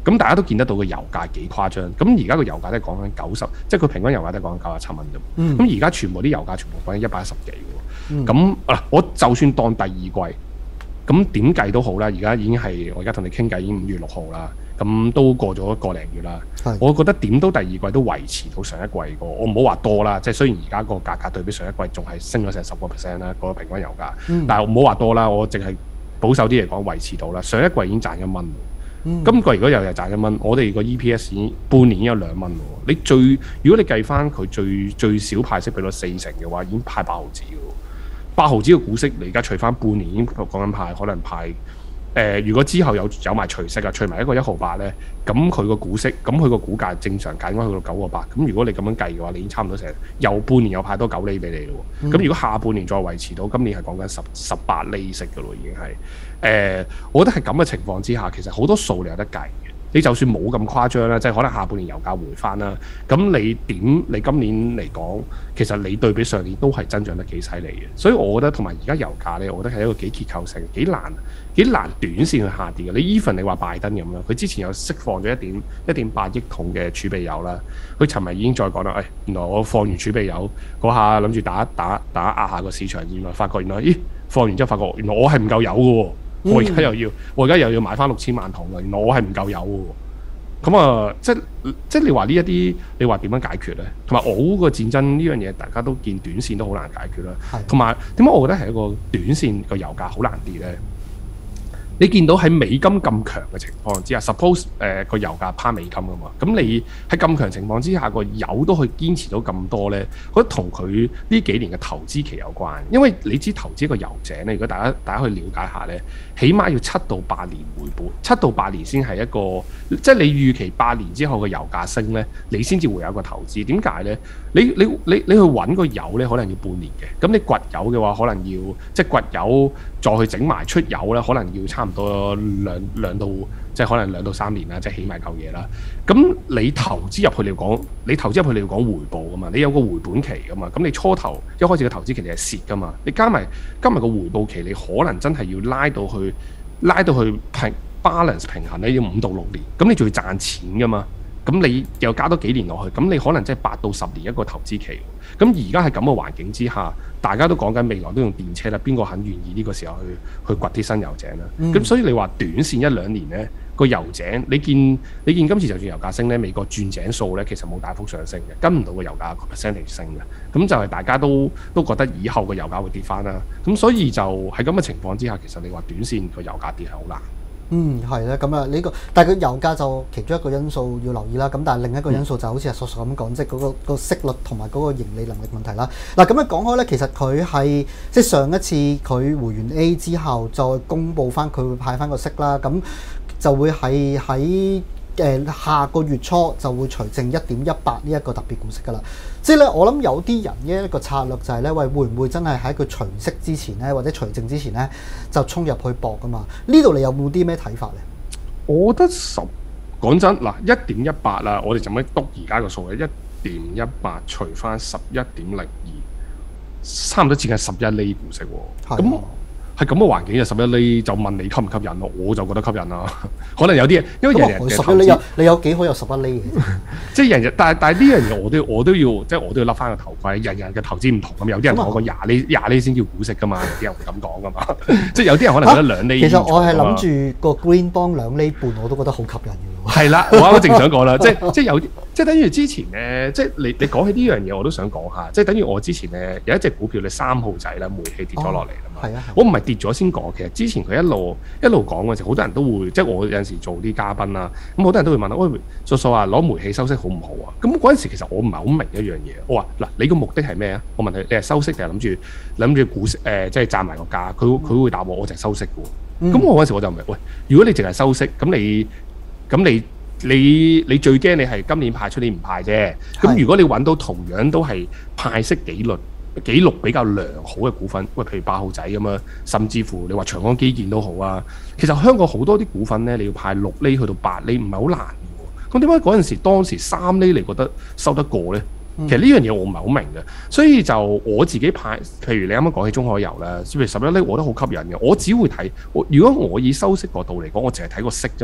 咁大家都見得到個油價幾誇張。咁而家個油價都係講緊九十，即係佢平均油價都係講緊九十七蚊啫。咁而家全部啲油價全部講緊一百一十幾喎。咁啊、嗯，我就算當第二季，咁點計都好啦。而家已經係我而家同你傾偈已經五月六號啦。咁都過咗一個零月啦，是我覺得點都第二季都維持到上一季個，我唔好話多啦，即係雖然而家個價格對比上一季仲係升咗成十個 percent 啦，個平均油價，嗯、但係唔好話多啦，我淨係保守啲嚟講維持到啦。上一季已經賺一蚊，嗯、今季如果又係賺一蚊，我哋個 E P S 已經半年已經有兩蚊喎。你最如果你計翻佢最最少派息俾到四成嘅話，已經派八毫子喎。八毫子嘅股息，你而家除翻半年已經講緊派，可能派。誒、呃，如果之後有有埋除息啊，除埋一個一毫八咧，咁佢個股息，咁佢個股價正常價應該去到九個八。咁如果你咁樣計嘅話，你已經差唔多成又半年又派多九厘俾你咯。咁、嗯、如果下半年再維持到，今年係講緊十十八厘息嘅咯，已經係。誒、呃，我覺得係咁嘅情況之下，其實好多數你有得計嘅。你就算冇咁誇張啦，即係可能下半年油價回翻啦，咁你點？你今年嚟講，其實你對比上年都係增長得幾犀利嘅。所以我覺得同埋而家油價咧，我覺得係一個幾結構性、幾難、幾難短線去下跌嘅。你 even 你話拜登咁樣，佢之前有釋放咗一點一點八億桶嘅儲備油啦，佢尋日已經再講啦，誒、哎、原來我放完儲備油嗰下諗住打打打壓下個市場，原來發覺原來咦放完之後發覺原來我係唔夠油嘅喎。我而家又要，我而家又要買翻六千萬桶啦。原來我係唔夠油喎。咁啊，即係即係你話呢一啲，你話點樣解決咧？同埋俄烏個戰爭呢樣嘢，大家都見短線都好難解決啦。同埋點解我覺得係一個短線個油價好難跌咧？你見到喺美金咁強嘅情況之下 ，suppose 誒個油價攀美金㗎嘛，咁你喺咁強情況之下，個油都可以堅持到咁多咧，我覺得同佢呢幾年嘅投資期有關。因為你知投資一個油井咧，如果大家大家去了解下咧，起碼要七到八年回本，七到八年先係一個，即係你預期八年之後個油價升咧，你先至會有一個投資。點解咧？你你你你去揾個油咧，可能要半年嘅。咁你掘油嘅話，可能要即係掘油再去整埋出油咧，可能要差唔多兩兩到即係可能兩到三年啦，即係起埋嚿嘢啦。咁你投資入去你要講，你投資入去你要講回報噶嘛，你有個回本期噶嘛。咁你初頭一開始嘅投資期你係蝕噶嘛，你加埋加埋個回報期，你可能真係要拉到去拉到去平 balance 平衡咧，要五到六年。咁你仲要賺錢噶嘛？咁你又加多幾年落去，咁你可能即係八到十年一個投資期。咁而家係咁嘅環境之下，大家都講緊未來都用電車啦，邊個肯願意呢個時候去去掘啲新油井咧？咁、嗯、所以你話短線一兩年咧，個油井你見你見今次就算油價升咧，美國鑽井數咧其實冇大幅上升嘅，跟唔到個油價個 percentage 升嘅。咁就係大家都都覺得以後個油價會跌翻啦。咁所以就喺咁嘅情況之下，其實你話短線個油價跌係好難。 嗯，係啦，咁啊呢個，但係佢油價就其中一個因素要留意啦。咁但係另一個因素就好似阿叔叔咁講，即係嗰個個息率同埋嗰個盈利能力問題啦。嗱，咁樣講開咧，其實佢係即係上一次佢回完 A 之後，再公佈翻佢會派翻個息啦。咁就會係喺誒下個月初就會除剩一點一八呢一個特別股息噶啦。即係咧，我諗有啲人嘅一個策略就係咧，喂，會唔會真係喺佢除息之前咧，或者除淨之前咧，就衝入去搏噶嘛？呢度你有冇啲咩睇法咧？ 我覺得十講真嗱，一點一八啦，我哋就咁督而家個數嘅一點一八除翻十一點零二，差唔多接近十一厘股息喎。咁係咁嘅環境就十一厘，就問你吸唔吸引咯？我就覺得吸引啦。可能有啲嘢，因為人人嘅投資， 你有你有幾可有十一厘嘅？ 即係人人，但係但係呢樣嘢我都我都要，即係我都要笠翻個頭盔。人人嘅投資唔同咁，有啲人同我講廿厘廿厘先叫股息噶嘛，有啲人會咁講噶嘛。即係有啲人可能覺得兩厘、啊。其實我係諗住個 Green Bond 兩厘半，我都覺得好吸引嘅喎。係啦，我啱啱正想講啦，即係即係有啲，即係等於之前咧，即係你你講起呢樣嘢，我都想講下。即係等於我之前咧有一隻股票，你三號仔啦，煤氣跌咗落嚟啦嘛。係啊，我唔係跌咗先講，其實之前佢一路一路講嘅時候，好多人都會，即係我有陣時做啲嘉賓啦，咁好多人都會問啦，喂，叔叔啊，攞煤氣收息好唔好啊？咁嗰陣時其實我唔係好明一樣嘢，我話嗱，你個目的係咩啊？我問佢，你係收息定係諗住諗住股息誒，即係賺埋個價？佢佢會答我，我就係收息嘅喎。咁、嗯、我嗰陣時我就唔明，喂，如果你淨係收息，咁你咁你你你最驚你係今年派出年唔派啫。咁如果你揾到同樣都係派息紀律記錄比較良好嘅股份，喂，譬如八號仔咁啊，甚至乎你話長江基建都好啊。其實香港好多啲股份咧，你要派六厘去到八厘，唔係好難嘅喎。咁點解嗰陣時當時三厘你覺得收得過咧？其實呢樣嘢我唔係好明嘅，所以就我自己派，譬如你啱啱講起中海油啦，譬如十一厘，我覺得好吸引嘅。我只會睇我，如果我以收息角度嚟講，我淨係睇個息啫嘛。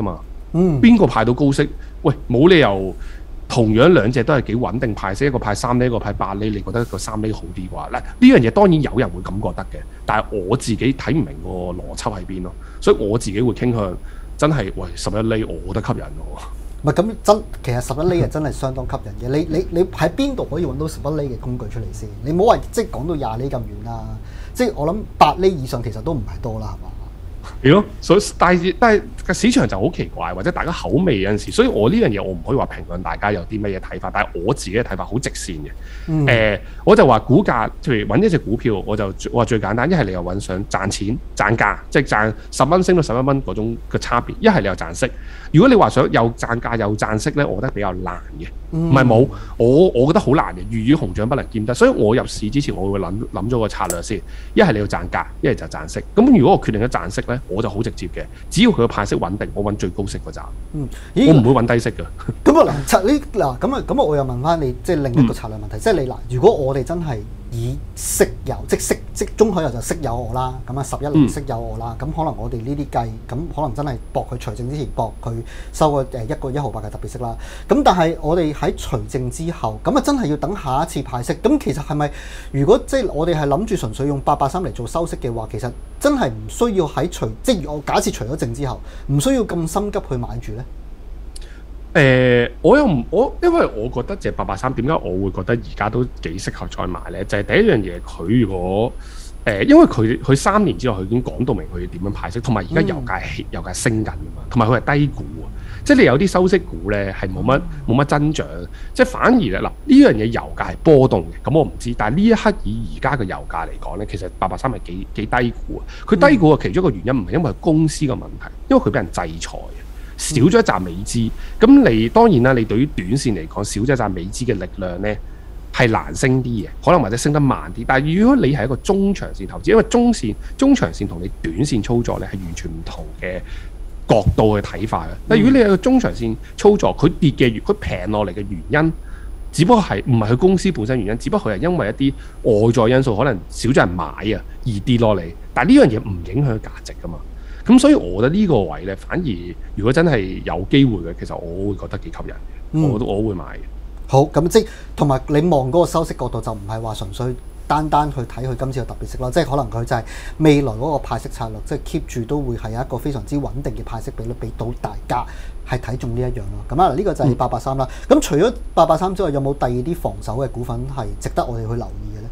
嗯，邊個派到高息？喂，冇理由同樣兩隻都係幾穩定派息，一個派三厘，一個派八厘，你覺得個三厘好啲啩？嗱，呢樣嘢當然有人會咁覺得嘅，但係我自己睇唔明個邏輯喺邊咯，所以我自己會傾向真係喂十一厘，我覺得吸引喎。 唔係咁真，其實十一厘係真係相當吸引嘅。你你你喺邊度可以揾到十一厘嘅工具出嚟先？你唔好話即係講到廿厘咁遠啦，即係我諗八厘以上其實都唔係多啦，係嘛？ 係咯，所以但係但係個市場就好奇怪，或者大家口味有陣時，所以我呢樣嘢我唔可以話評論大家有啲乜嘢睇法，但係我自己嘅睇法好直線嘅。誒、嗯呃，我就話股價，譬如揾一隻股票，我就話最簡單，一係你又揾想賺錢賺價，即係賺十蚊升到十一蚊嗰種嘅差別；一係你又賺息。如果你話想又賺價又賺息咧，我覺得比較難嘅，唔係冇，我我覺得好難嘅，魚與熊掌不能兼得。所以我入市之前，我會諗諗咗個策略先，一係你要賺價，一係就賺息。咁如果我決定咗賺息咧，我就好直接嘅，只要佢個派息穩定，我揾最高息嗰扎，嗯、我唔會揾低息嘅。 咁啊嗱，策呢嗱咁啊咁啊，我又問翻你，即係另一個策略問題，嗯、即係你嗱，如果我哋真係以息有即息即中海油就息有我啦，咁啊十一年息有我啦，咁、嗯、可能我哋呢啲計，咁可能真係博佢除淨之前博佢收個誒一個一毫八嘅特別息啦。咁但係我哋喺除淨之後，咁啊真係要等下一次派息。咁其實係咪如果即係我哋係諗住純粹用八八三嚟做收息嘅話，其實真係唔需要喺除即係我假設除咗淨之後，唔需要咁心急去買住咧？ 誒、呃，我又唔我，因為我覺得隻八八三點解我會覺得而家都幾適合再買咧？就係、是、第一樣嘢，佢如果誒、呃，因為佢佢三年之後佢已經講到明佢要點樣派息，同埋而家油價、嗯、油價升緊噶嘛，同埋佢係低估啊，即係你有啲收息股咧係冇乜冇乜增長，即係反而咧嗱呢樣嘢油價係波動嘅，咁我唔知，但係呢一刻以而家嘅油價嚟講咧，其實八八三係幾幾低估啊，佢低估嘅其中一個原因唔係因為公司嘅問題，因為佢俾人制裁啊。少咗一紮美資，咁你當然啦，你對於短線嚟講，少咗一紮美資嘅力量咧，係難升啲嘅，可能或者升得慢啲。但係如果你係一個中長線投資，因為中線、中長線同你短線操作咧係完全唔同嘅角度去睇法嘅。但係如果你係個中長線操作，佢跌嘅，佢平落嚟嘅原因，只不過係唔係佢公司本身原因，只不過係因為一啲外在因素，可能少咗人買啊而跌落嚟。但係呢樣嘢唔影響價值噶嘛。咁所以，我覺得呢個位咧，反而如果真係有機會嘅，其實我會覺得幾吸引嘅、嗯，我都我會買嘅。好， 咁即係同埋你望嗰個收息角度，就唔係話純粹單單去睇佢今次嘅特別息咯，即係可能佢就係未來嗰個派息策略，即係 keep 住都會係有一個非常之穩定嘅派息比率俾到大家，係睇中呢一樣咯。咁啊，呢個就係八八三啦。咁、嗯、除咗八八三之外，有冇第二啲防守嘅股份係值得我哋去留意嘅咧？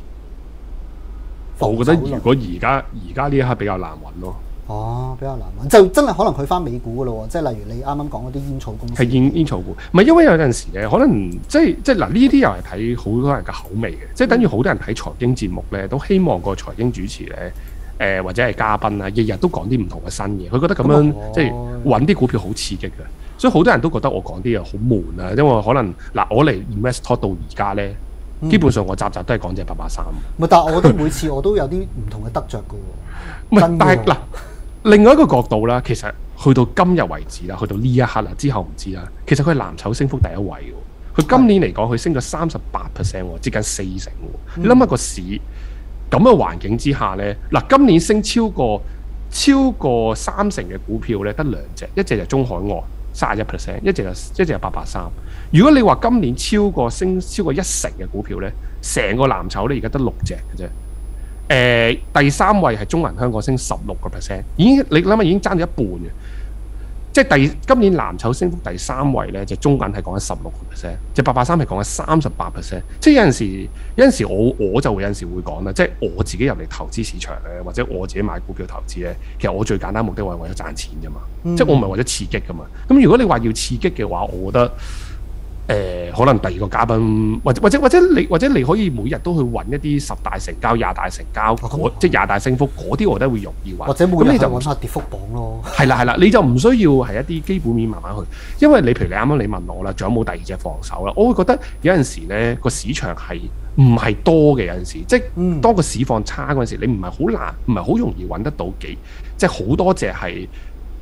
我覺得如果而家而家呢一刻比較難揾咯。 哦，比較難揾，就真係可能佢翻美股噶咯喎，即係例如你啱啱講嗰啲煙草公司。係煙煙草股，唔係因為有陣時咧，可能即係即係嗱呢啲又係睇好多人嘅口味嘅，即係等於好多人睇財經節目咧，都希望個財經主持咧，誒、呃、或者係嘉賓啊，日日都講啲唔同嘅新嘢，佢覺得咁樣、哦、即係揾啲股票好刺激嘅，所以好多人都覺得我講啲嘢好悶啊，因為可能嗱我嚟 invest talk 到而家咧，基本上我集集都係講隻八八三。 唔係，但係我覺得每次我都有啲唔同嘅得着嘅喎。唔係， 但係嗱。另外一個角度啦，其實去到今日為止啦，去到呢一刻啦，之後唔知啦。其實佢係藍籌升幅第一位喎。佢今年嚟講，佢升咗三十八 percent 喎，接近四成喎。嗯、你諗下個市咁嘅環境之下咧，嗱今年升超過超過三成嘅股票咧，得兩隻，一隻就中海外三十一 percent， 一隻就一隻就八八三。如果你話今年超過升超過一成嘅股票咧，成個藍籌咧而家得六隻嘅啫。誒、呃、第三位係中銀香港升十六個 percent， 已經你諗下已經爭咗一半嘅，即係第今年藍籌升幅第三位咧，就中銀係講緊十六個 percent， 即係八八三係講緊三十八 percent。即係有陣時有陣時我我就會有陣時會講啦，即係我自己入嚟投資市場咧，或者我自己買股票投資咧，其實我最簡單目的係為咗賺錢啫嘛，嗯、即係我唔係為咗刺激噶嘛。咁如果你話要刺激嘅話，我覺得。誒、呃、可能第二個嘉賓，或者或者或者你或者你可以每日都去揾一啲十大成交、廿大成交，哦、即係廿大升幅嗰啲，我覺得會容易揾。 或者每日就揾下跌幅榜咯。 係啦係啦，你就唔需要係一啲基本面慢慢去，因為你譬如你啱啱你問我啦，仲有冇第二隻防守啦？我會覺得有陣時咧個市場係唔係多嘅，有陣時即係、嗯、當個市況差嗰陣時，你唔係好難，唔係好容易揾得到幾，即係好多隻係。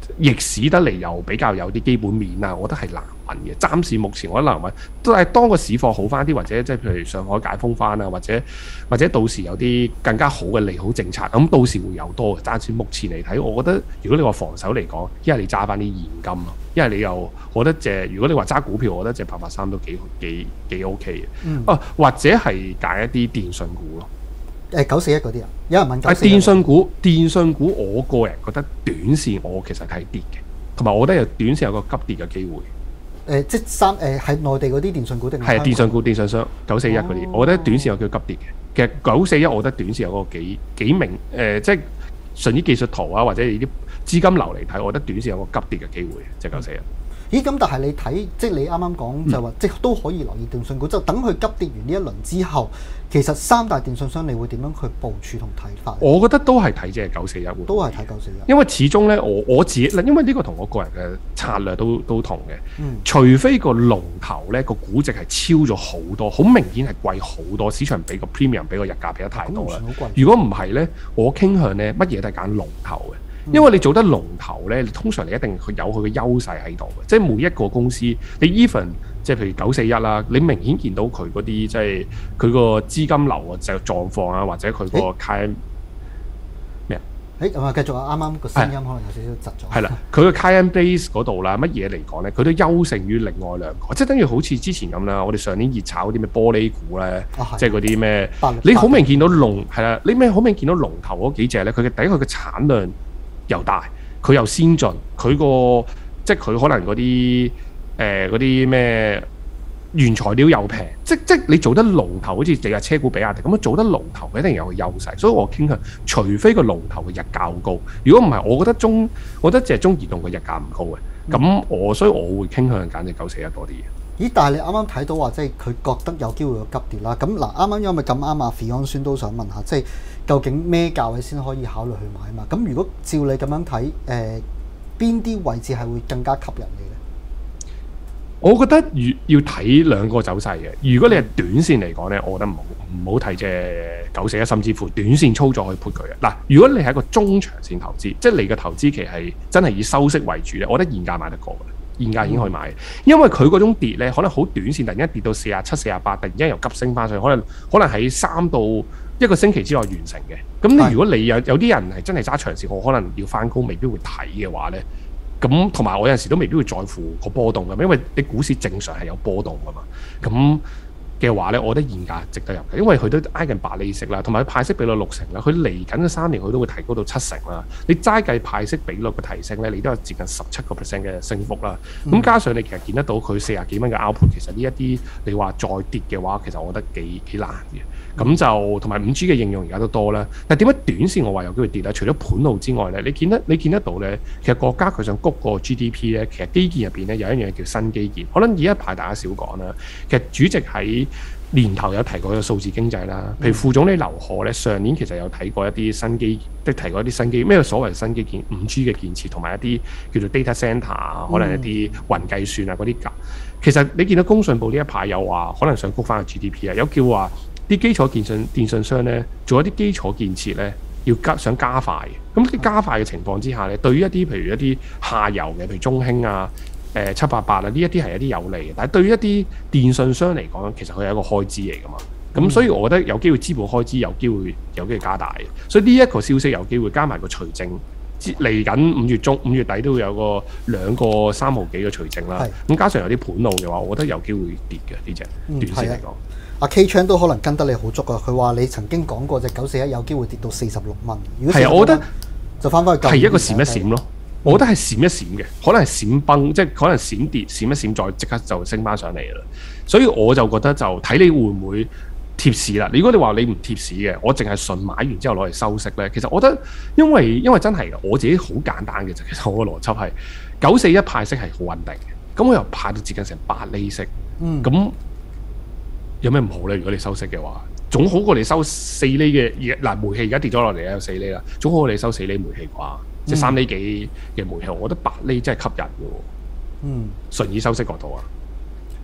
逆市得嚟又比較有啲基本面啊，我覺得係難揾嘅。暫時目前我覺得難揾，都係當個市況好翻啲，或者即係譬如上海解封翻啊，或者或者到時有啲更加好嘅利好政策，咁到時會有多嘅。暫時目前嚟睇，我覺得如果你話防守嚟講，一係你揸翻啲現金咯，一係你又我覺得隻如果你話揸股票，我覺得隻八八三都幾幾幾 OK 嘅。嗯、啊，或者係揀一啲電信股咯。 誒九四一嗰啲啊，有人問九四一。 電信股，電信股我個人覺得短線我其實睇跌嘅，同埋我覺得有短線有個急跌嘅機會。誒、 呃、即三誒喺內地嗰啲電信股定係？係電信股、電信商九四一嗰啲，我覺得短線有叫急跌嘅。其實九四一我覺得短線有個幾幾明誒、呃，即係純於技術圖啊，或者你啲資金流嚟睇，我覺得短線有個急跌嘅機會，即係九四一。 咦，咁但係你睇，即係你啱啱講就話，即係都可以留意電信股，就等佢急跌完呢一輪之後，其實三大電信商你會點樣去部署同睇法？ 我覺得都係睇即係九四一， 都係睇九四一。 因為始終咧，我我自己因為呢個同我個人嘅策略都都同嘅。嗯。除非個龍頭咧個估值係超咗好多，好明顯係貴好多，市場俾個 premium 俾個日價俾得太多啦。如果唔係咧，我傾向咧乜嘢都係揀龍頭嘅。因為你做得龍頭咧，通常你一定佢有佢嘅優勢喺度嘅，即係每一個公司，你 even 即係譬如九四一啦，你明顯見到佢嗰啲即係佢個資金流啊就狀況啊，或者佢個 K M 咩啊？ 誒咁啊，繼續啊！啱啱個聲音可能有少少窒咗。係啦， 佢個 K M base 嗰度啦，乜嘢嚟講咧？佢都優勝於另外兩個，即係等於好似之前咁啦。我哋上年熱炒啲咩玻璃股咧，啊、即係嗰啲咩，你好明見到龍係啦，你咩好明見到龍頭嗰幾隻咧？佢嘅第一佢嘅產量又大，佢又先進，佢個即係佢可能嗰啲誒嗰啲咩原材料又平，即即你做得龍頭，好似淨係車股比亞迪咁樣做得龍頭，佢一定有個優勢。所以我傾向，除非個龍頭嘅日價好高，如果唔係，我覺得中，我覺得淨係中移動嘅日價唔高嘅。咁、嗯、我所以我會傾向揀隻九四一多啲嘅。 咦？但係你啱啱睇到話，即係佢覺得有機會有急跌啦。咁嗱，啱啱因為咁啱啊 Fion 孫都想問下，即係。究竟咩價位先可以考慮去買嘛？咁如果照你咁樣睇，誒邊啲位置係會更加吸引你咧？ 我覺得要要睇兩個走勢嘅。如果你係短線嚟講咧，我覺得唔好唔好睇隻九四一，甚至乎短線操作去潑佢嘅。嗱，如果你係一個中長線投資，即係你嘅投資期係真係以收息為主咧，我覺得現價買得過嘅，現價已經可以買。嗯、因為佢嗰種跌咧，可能好短線，突然間跌到四十七、四十八，突然間又急升翻上去，可能可能喺三到一個星期之內完成嘅。咁你如果你有有啲人係真係揸長線，我可能要翻工，未必會睇嘅話咧，咁同埋我有陣時都未必會在乎個波動嘅，因為你股市正常係有波動噶嘛。咁嘅話咧，我覺得現價值得入嘅，因為佢都挨近八厘息啦，同埋派息比率六成啦，佢嚟緊嘅三年佢都會提高到七成啦。你齋計派息比率嘅提升咧，你都有接近十七個 percent 嘅升幅啦。咁、嗯、加上你其實見得到佢四十幾蚊嘅 output，其實呢一啲你話再跌嘅話，其實我覺得幾幾難嘅。咁就同埋五 G 嘅應用而家都多啦。但係點解短線我話有機會跌咧？除咗盤路之外咧，你見得你見得到咧，其實國家佢想谷個 G D P 咧，其實基建入邊咧有一樣嘢叫新基建。可能而家一排大家少講啦。其實主席喺年頭有提過個數字經濟啦，譬如副總理劉鶴咧，上年其實有睇過一啲新基，即係提過一啲新基咩所謂新基建五 G 嘅建設，同埋一啲叫做 data centre 啊，可能一啲雲計算啊嗰啲㗎。其實你見到工信部呢一排有話，可能想谷翻個 G D P 啊，有叫話啲基礎電信電信商咧做一啲基礎建設咧，要加想加快嘅。咁加快嘅情況之下咧，對於一啲譬如一啲下游嘅，譬如中興啊。誒七八八啊，呢一啲係一啲有利嘅，但係對於一啲電信商嚟講，其實佢係一個開支嚟噶嘛。咁、嗯、所以我覺得有機會資本開支有機會有機會加大嘅。所以呢一個消息有機會加埋個除淨，嚟緊五月中五月底都會有個兩個三毫幾嘅除淨啦。咁加上有啲盤路嘅話，我覺得有機會跌嘅呢隻短線嚟講。 阿 K Chan 都可能跟得你好足啊！佢話你曾經講過隻九四一有機會跌到四十六蚊。 係啊，我覺得就翻返去係一個閃一閃咯。我覺得係閃一閃嘅，可能係閃崩，即係可能閃跌，閃一閃再即刻就升翻上嚟啦。所以我就覺得就睇你會唔會貼市啦。如果你話你唔貼市嘅，我淨係順買完之後攞嚟收息咧，其實我覺得因為因為真係我自己好簡單嘅啫。其實我個邏輯係九四一派息係好穩定嘅，咁我又派到接近成八厘息，咁、嗯、有咩唔好咧？如果你收息嘅話，總好過你收四厘嘅。嗱，煤氣而家跌咗落嚟有四厘啦，總好過你收四厘煤氣啩。即係三厘幾嘅煤氣，我覺得八厘真係吸引嘅喎。嗯，純以收息角度啊。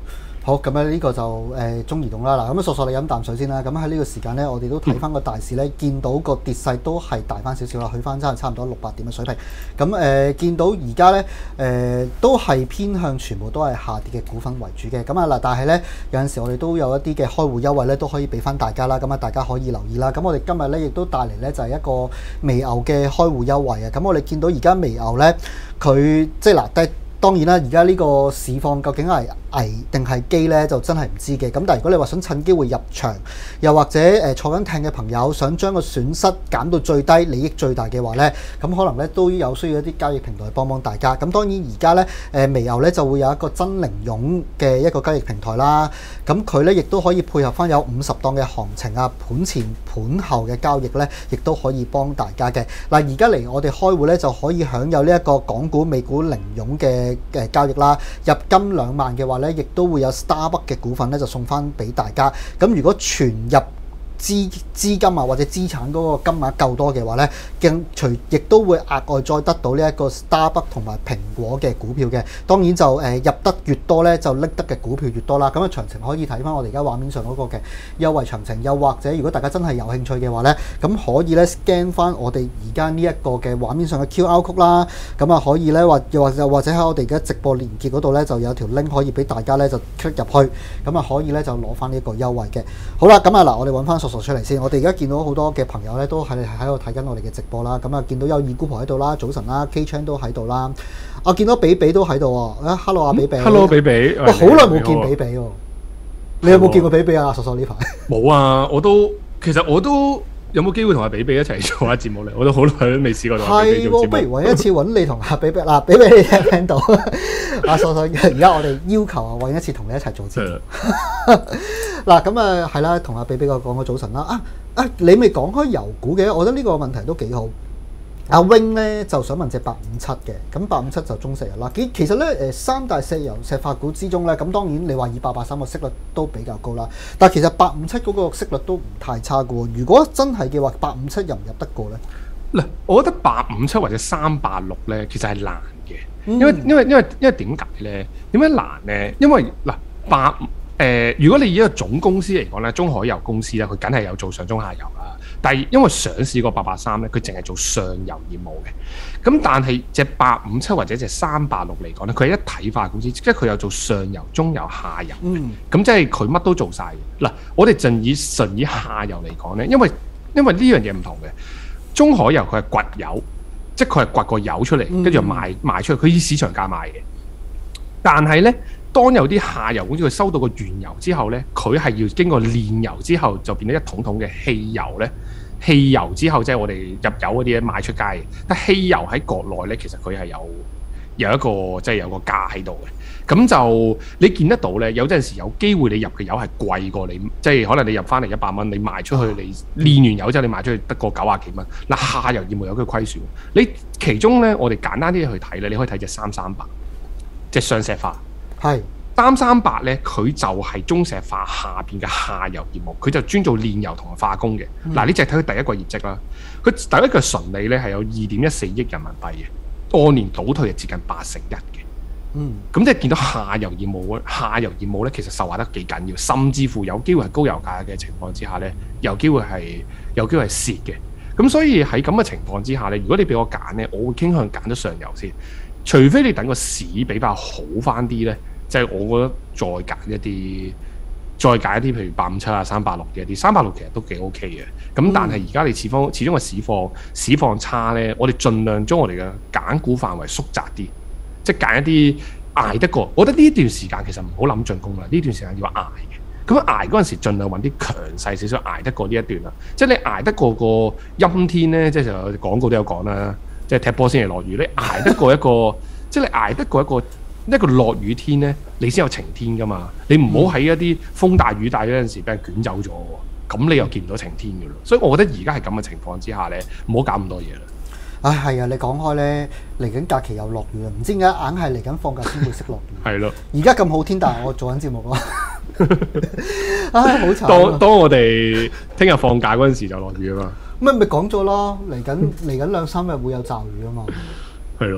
好，咁咧呢個就誒、呃、中移動啦。嗱，咁啊索索你飲啖水先啦。咁喺呢個時間咧，我哋都睇翻個大市咧，見到個跌勢都係大翻少少啦，去翻真係差唔多六百點嘅水平。咁誒、呃、見到而家咧誒都係偏向全部都係下跌嘅股份為主嘅。咁啊嗱，但係咧有陣時我哋都有一啲嘅開戶優惠咧，都可以俾翻大家啦。咁啊大家可以留意啦。咁我哋今日咧亦都帶嚟咧就係、是、一個微牛嘅開戶優惠啊。咁我哋見到而家微牛咧，佢即係嗱，但當然啦，而家呢個市況究竟係危定係機咧，就真係唔知嘅。咁但係如果你話想趁機會入場，又或者誒、呃、坐緊艇嘅朋友想將個損失減到最低，利益最大嘅話咧，咁可能咧都有需要一啲交易平台幫幫大家。咁當然而家咧誒微牛咧就會有一個真零佣嘅一個交易平台啦。咁佢咧亦都可以配合翻有五十檔嘅行情啊，盤前盤後嘅交易咧，亦都可以幫大家嘅。嗱，而家嚟我哋開戶咧就可以享有呢一個港股美股零佣嘅嘅交易啦。入金兩萬嘅話咧，亦都會有 Starbucks 嘅股份咧，就送翻俾大家。咁如果全入資資金啊或者資產嗰個金額夠多嘅話咧，更除亦都會額外再得到呢一個 Starbucks 同埋蘋果嘅股票嘅。當然就誒、呃、入得越多咧，就拎得嘅股票越多啦。咁啊詳情可以睇翻我哋而家畫面上嗰個嘅優惠詳情。又或者如果大家真係有興趣嘅話咧，咁可以咧 scan 翻我哋而家呢一個嘅畫面上嘅 Q R code 啦。咁啊可以咧或又或者或者喺我哋而家直播連結嗰度咧就有條 link 可以俾大家咧就 click 入去。咁啊可以咧就攞翻呢一個優惠嘅。好啦，咁啊嗱，我哋揾翻出嚟先，我哋而家見到好多嘅朋友咧，都喺喺度睇緊我哋嘅直播啦。咁啊，見到有二姑婆喺度啦，早晨啦 ，K Chan 都喺度啦。我見到比比都喺度喎。啊 ，Hello 啊，比比。 Hello 比比。 哇，好耐冇見比比喎。你有冇見過比比啊？傻傻呢排。 冇啊，我都其實我都有冇機會同阿比比一齊做下節目咧？我都好耐都未試過同阿比比做節目。係喎，不如揾一次揾你同阿比比嗱，比比你聽唔聽到？阿傻傻，而家我哋要求啊，揾一次同你一齊做節目。嗱，咁啊係啦，同阿比比個講個早晨啦。啊啊，你未講開油股嘅，我覺得呢個問題都幾好。阿 Wing 咧就想問隻八五七嘅，咁八五七就中石油啦。其其實咧誒三大石油石化股之中咧，咁當然你話二八八三個息率都比較高啦，但係其實八五七嗰個息率都唔太差嘅喎。如果真係嘅話，八五七入唔入得過咧？ 嗱，我覺得八五七或者三八六咧，其實係難嘅，因為因為因為因為點解咧？點解難咧？因為嗱八誒、呃，如果你以一個總公司嚟講咧，中海油公司咧，佢梗係有做上中下游啦。但係因為上市個八八三咧，佢淨係做上游業務嘅。咁但係隻八五七或者隻三八六嚟講咧，佢係一體化公司，即係佢有做上游、中游、下游。嗯。咁即係佢乜都做晒嘅。嗱，我哋淨以純以下游嚟講咧，因為因為呢樣嘢唔同嘅。中海油佢係掘油，即係佢係掘個油出嚟，跟住賣賣出去，佢以市場價賣嘅。但係咧，當有啲下游公司佢收到個原油之後咧，佢係要經過煉油之後，就變咗一桶桶嘅汽油咧。汽油之後即係我哋入油嗰啲咧賣出街嘅。但汽油喺國內咧，其實佢係有有一個即係有個價喺度嘅。咁就你見得到咧，有陣時有機會你入嘅油係貴過你，即係可能你入翻嚟一百蚊，你賣出去你煉完油之後你賣出去得個九啊幾蚊。嗱，下游業務有佢虧損，你其中咧我哋簡單啲去睇咧，你可以睇隻三三八，即係雙石化。係三三八咧，佢就係中石化下邊嘅下游業務，佢就專做煉油同埋化工嘅。嗱、嗯，呢隻睇佢第一個業績啦，佢第一個純利咧係有二點一四億人民幣嘅，按年倒退係接近八成一嘅。嗯，咁即係見到下游業務，下游業務咧其實受惠得幾緊要，甚至乎有機會係高油價嘅情況之下咧，有機會係有機會係蝕嘅。咁所以喺咁嘅情況之下咧，如果你俾我揀咧，我會傾向揀咗上游先，除非你等個市比較好翻啲咧，即係我覺得再揀一啲，再揀一啲譬如八五七啊、三八六嘅一啲，三八六其實都幾 OK 嘅。咁但係而家你始終始終個市況市況差咧，我哋盡量將我哋嘅揀股範圍縮窄啲。即係揀一啲捱得過，我覺得呢段時間其實唔好諗進攻啦。呢段時間要捱嘅，咁捱嗰陣時盡量揾啲強勢少少捱得過呢一段啦。即係你捱得過個陰天咧，即係就廣告都有講啦。即係踢波先係落雨，你捱得過一個，即係你捱得過一個一個落雨天咧，你先有晴天噶嘛。你唔好喺一啲風大雨大嗰陣時俾人捲走咗，咁你又見唔到晴天噶咯。所以我覺得而家係咁嘅情況之下咧，唔好搞咁多嘢啦。 唉，係啊！你講開咧，嚟緊假期又落雨啊！唔知點解硬係嚟緊放假先會識落雨。係咯。而家咁好天，但係我做緊節目咯。唉，好慘啊！ 當當我哋聽日放假嗰陣時就落雨啊嘛。 咪咪講咗咯，嚟緊嚟緊兩三日會有驟雨啊嘛。 係咯。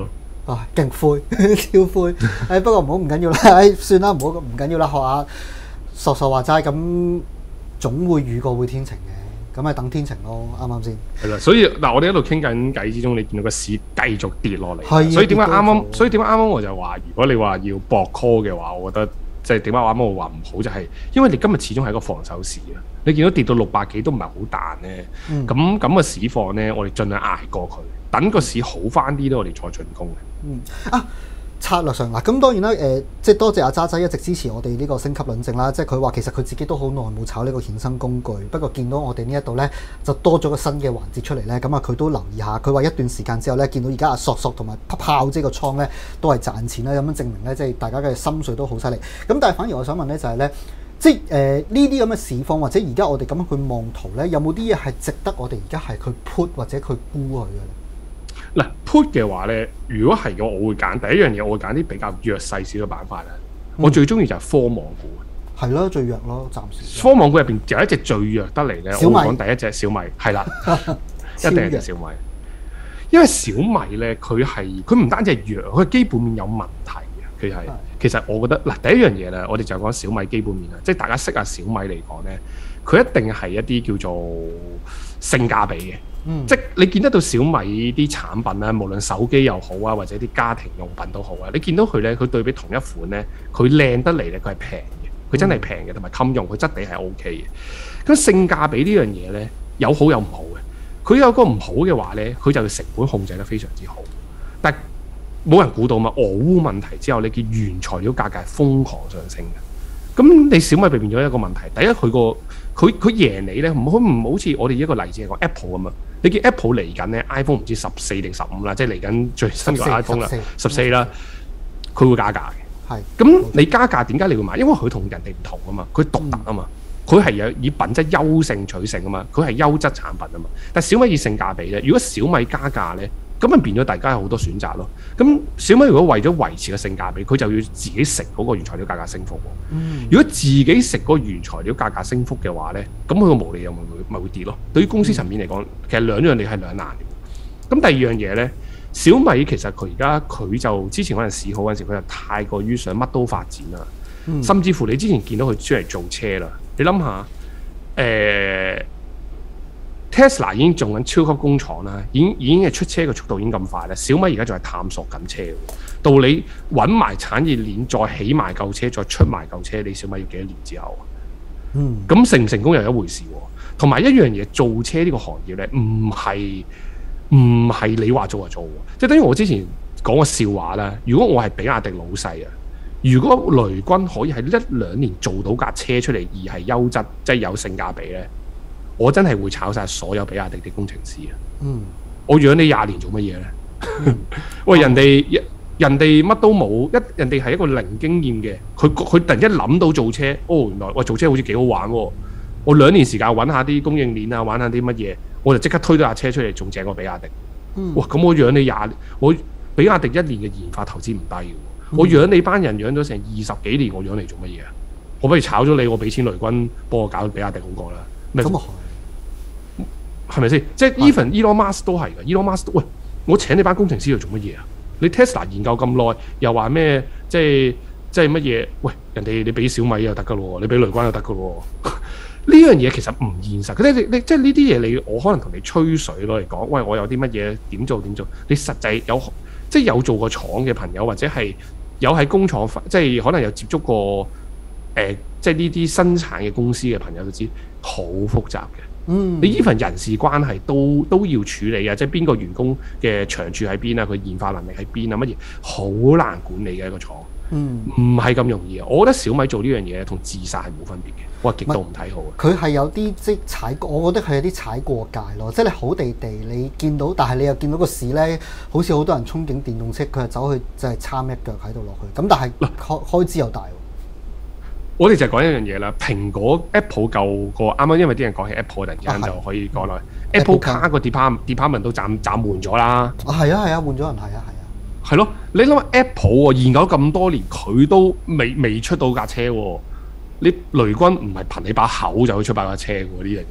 啊，勁灰，超灰。誒、哎、不過唔好唔緊要啦，誒、哎、算啦，唔好唔緊要啦，學下傻傻話齋咁，總會雨過會天晴嘅，咁咪等天晴咯，啱啱先？ 係啦，所以嗱，我哋喺度傾緊偈之中，你見到個市繼續跌落嚟， 係， 所以點解啱啱？所以點解啱啱我就話，如果你話要搏 call 嘅話，我覺得即係點解啱啱我話唔好，就係因為你今日始終係一個防守市啊，你見到跌到六百幾都唔係好彈咧，咁咁嘅市況咧，我哋盡量捱過佢，等個市好翻啲咧，我哋再進攻嘅。 嗯啊。策略上嗱，咁當然啦，誒、呃，即係多謝阿渣仔一直支持我哋呢個升級論證啦。即係佢話其實佢自己都好耐冇炒呢個衍生工具，不過見到我哋呢一度咧就多咗個新嘅環節出嚟咧，咁啊佢都留意下。佢話一段時間之後咧，見到而家阿索索同埋泡泡即係個倉咧都係賺錢啦，咁樣證明咧即係大家嘅心水都好犀利。咁但係反而我想問咧就係、是、咧，即係誒呢啲咁嘅市況或者而家我哋咁樣去望圖咧，有冇啲嘢係值得我哋而家係去 put 或者去沽佢嘅？ 嗱 put 嘅話咧，如果係嘅，我會揀第一樣嘢，我會揀啲比較弱勢少嘅板塊咧。嗯、我最中意就係科網股，係咯，最弱咯，暫時。 科網股入邊有一隻最弱得嚟咧，我會講第一隻小米，係啦，一定係隻小米。因為小米咧，佢係佢唔單止係弱，佢基本面有問題嘅。佢係其實我覺得嗱，第一樣嘢咧，我哋就講小米基本面啦，即係大家識下小米嚟講咧，佢一定係一啲叫做性價比嘅。嗯、即係你見得到小米啲產品咧，無論手機又好啊，或者啲家庭用品都好啊，你見到佢咧，佢對比同一款咧，佢靚得嚟咧，佢係平嘅，佢真係平嘅，同埋襟用，佢質地係 O K 嘅。咁性價比呢樣嘢咧，有好有唔好嘅。佢有個唔好嘅話咧，佢就成本控制得非常之好。但係冇人估到嘛，俄烏問題之後，你見原材料價格係瘋狂上升嘅。咁你小米變咗一個問題，第一佢個佢佢贏你咧，唔好唔好似我哋一個例子嚟講 Apple 咁啊。你見 Apple 嚟緊咧 ，iPhone 唔知十四定十五啦，即係嚟緊最新嘅 iPhone 啦，十四啦，佢會加價嘅。係。咁你加價點解你會買？因為佢同人哋唔同啊嘛，佢獨特啊嘛，佢係有以品質優勝取勝啊嘛，佢係優質產品啊嘛。但係小米以性價比咧，如果小米加價咧，咁咪變咗大家有好多選擇咯。咁小米如果為咗維持個性價比，佢就要自己食嗰個原材料價格升幅。嗯、如果自己食嗰個原材料價格升幅嘅話咧，咁佢個毛利又咪會咪會跌咯。對於公司層面嚟講，其實兩樣嘢係兩難嘅。咁第二樣嘢咧，小米其實佢而家佢就之前嗰陣市好嗰陣時，佢就太過於想乜都發展啦。嗯、甚至乎你之前見到佢出嚟做車啦，你諗下，誒、呃。Tesla 已經做緊超級工廠啦，已經已經係出車嘅速度已經咁快啦。小米而家仲係探索緊車，到你揾埋產業鏈，再起埋嚿車，再出埋嚿車，你小米要幾多年之後啊？嗯，咁成唔成功又一回事喎。同埋一樣嘢，造車呢個行業咧，唔係唔係你話做就做喎。即係等於我之前講個笑話啦。如果我係比亞迪老細啊，如果雷軍可以喺一兩年做到架車出嚟，而係優質，即係有性價比咧。我真係會炒晒所有比亞迪嘅工程師啊！嗯，我養你廿年做乜嘢咧？嗯、喂，人哋人哋乜都冇，一人哋係一個零經驗嘅，佢佢突然間諗到做車，哦，原來喂做車好似幾好玩喎！我兩年時間揾下啲供應鏈啊，玩下啲乜嘢，我就即刻推到架車出嚟，仲正過比亞迪。嗯、哇！咁我養你廿年，我比亞迪一年嘅研發投資唔低嘅，嗯、我養你班人養咗成二十幾年，我養嚟做乜嘢啊？我不如炒咗你，我俾錢雷軍幫我搞比亞迪好過啦。咁啊係咪先？即係 even Elon Musk 都係嘅。Elon Musk 喂，我請你班工程師嚟做乜嘢啊？你 Tesla 研究咁耐，又話咩？即係即係乜嘢？喂，人哋你俾小米又得噶咯，你俾雷關又得噶咯。呢樣嘢其實唔現實。你你即係呢啲嘢，你我可能同你吹水咯嚟講。喂，我有啲乜嘢點做點做？你實際有即係有做過廠嘅朋友，或者係有喺工廠，即係可能有接觸過誒、呃，即係呢啲生產嘅公司嘅朋友都知，好複雜嘅。嗯，你呢份人事關係都都要處理啊，即係邊個員工嘅長處喺邊啊，佢研發能力喺邊啊，乜嘢好難管理嘅一個廠，嗯，唔係咁容易啊。我覺得小米做呢樣嘢同自殺係冇分別嘅，我極度唔睇好啊。佢係有啲即係踩過，我覺得係有啲踩過界咯。即係你好地地，你見到，但係你又見到個市咧，好似好多人憧憬電動車，佢係走去就係參一腳喺度落去。咁但係開開支又大。我哋就講一樣嘢啦，蘋果 Apple 舊個啱啱，因為啲人講起 Apple 突然間就可以講啦。Apple Car 個 department department 都暫暫換咗啦。啊係啊係啊，換咗人係啊係啊。係咯，你諗下 Apple 喎，研究咁多年，佢都未未出到架車喎。你雷軍唔係憑你把口就可以出把架車喎呢樣嘢。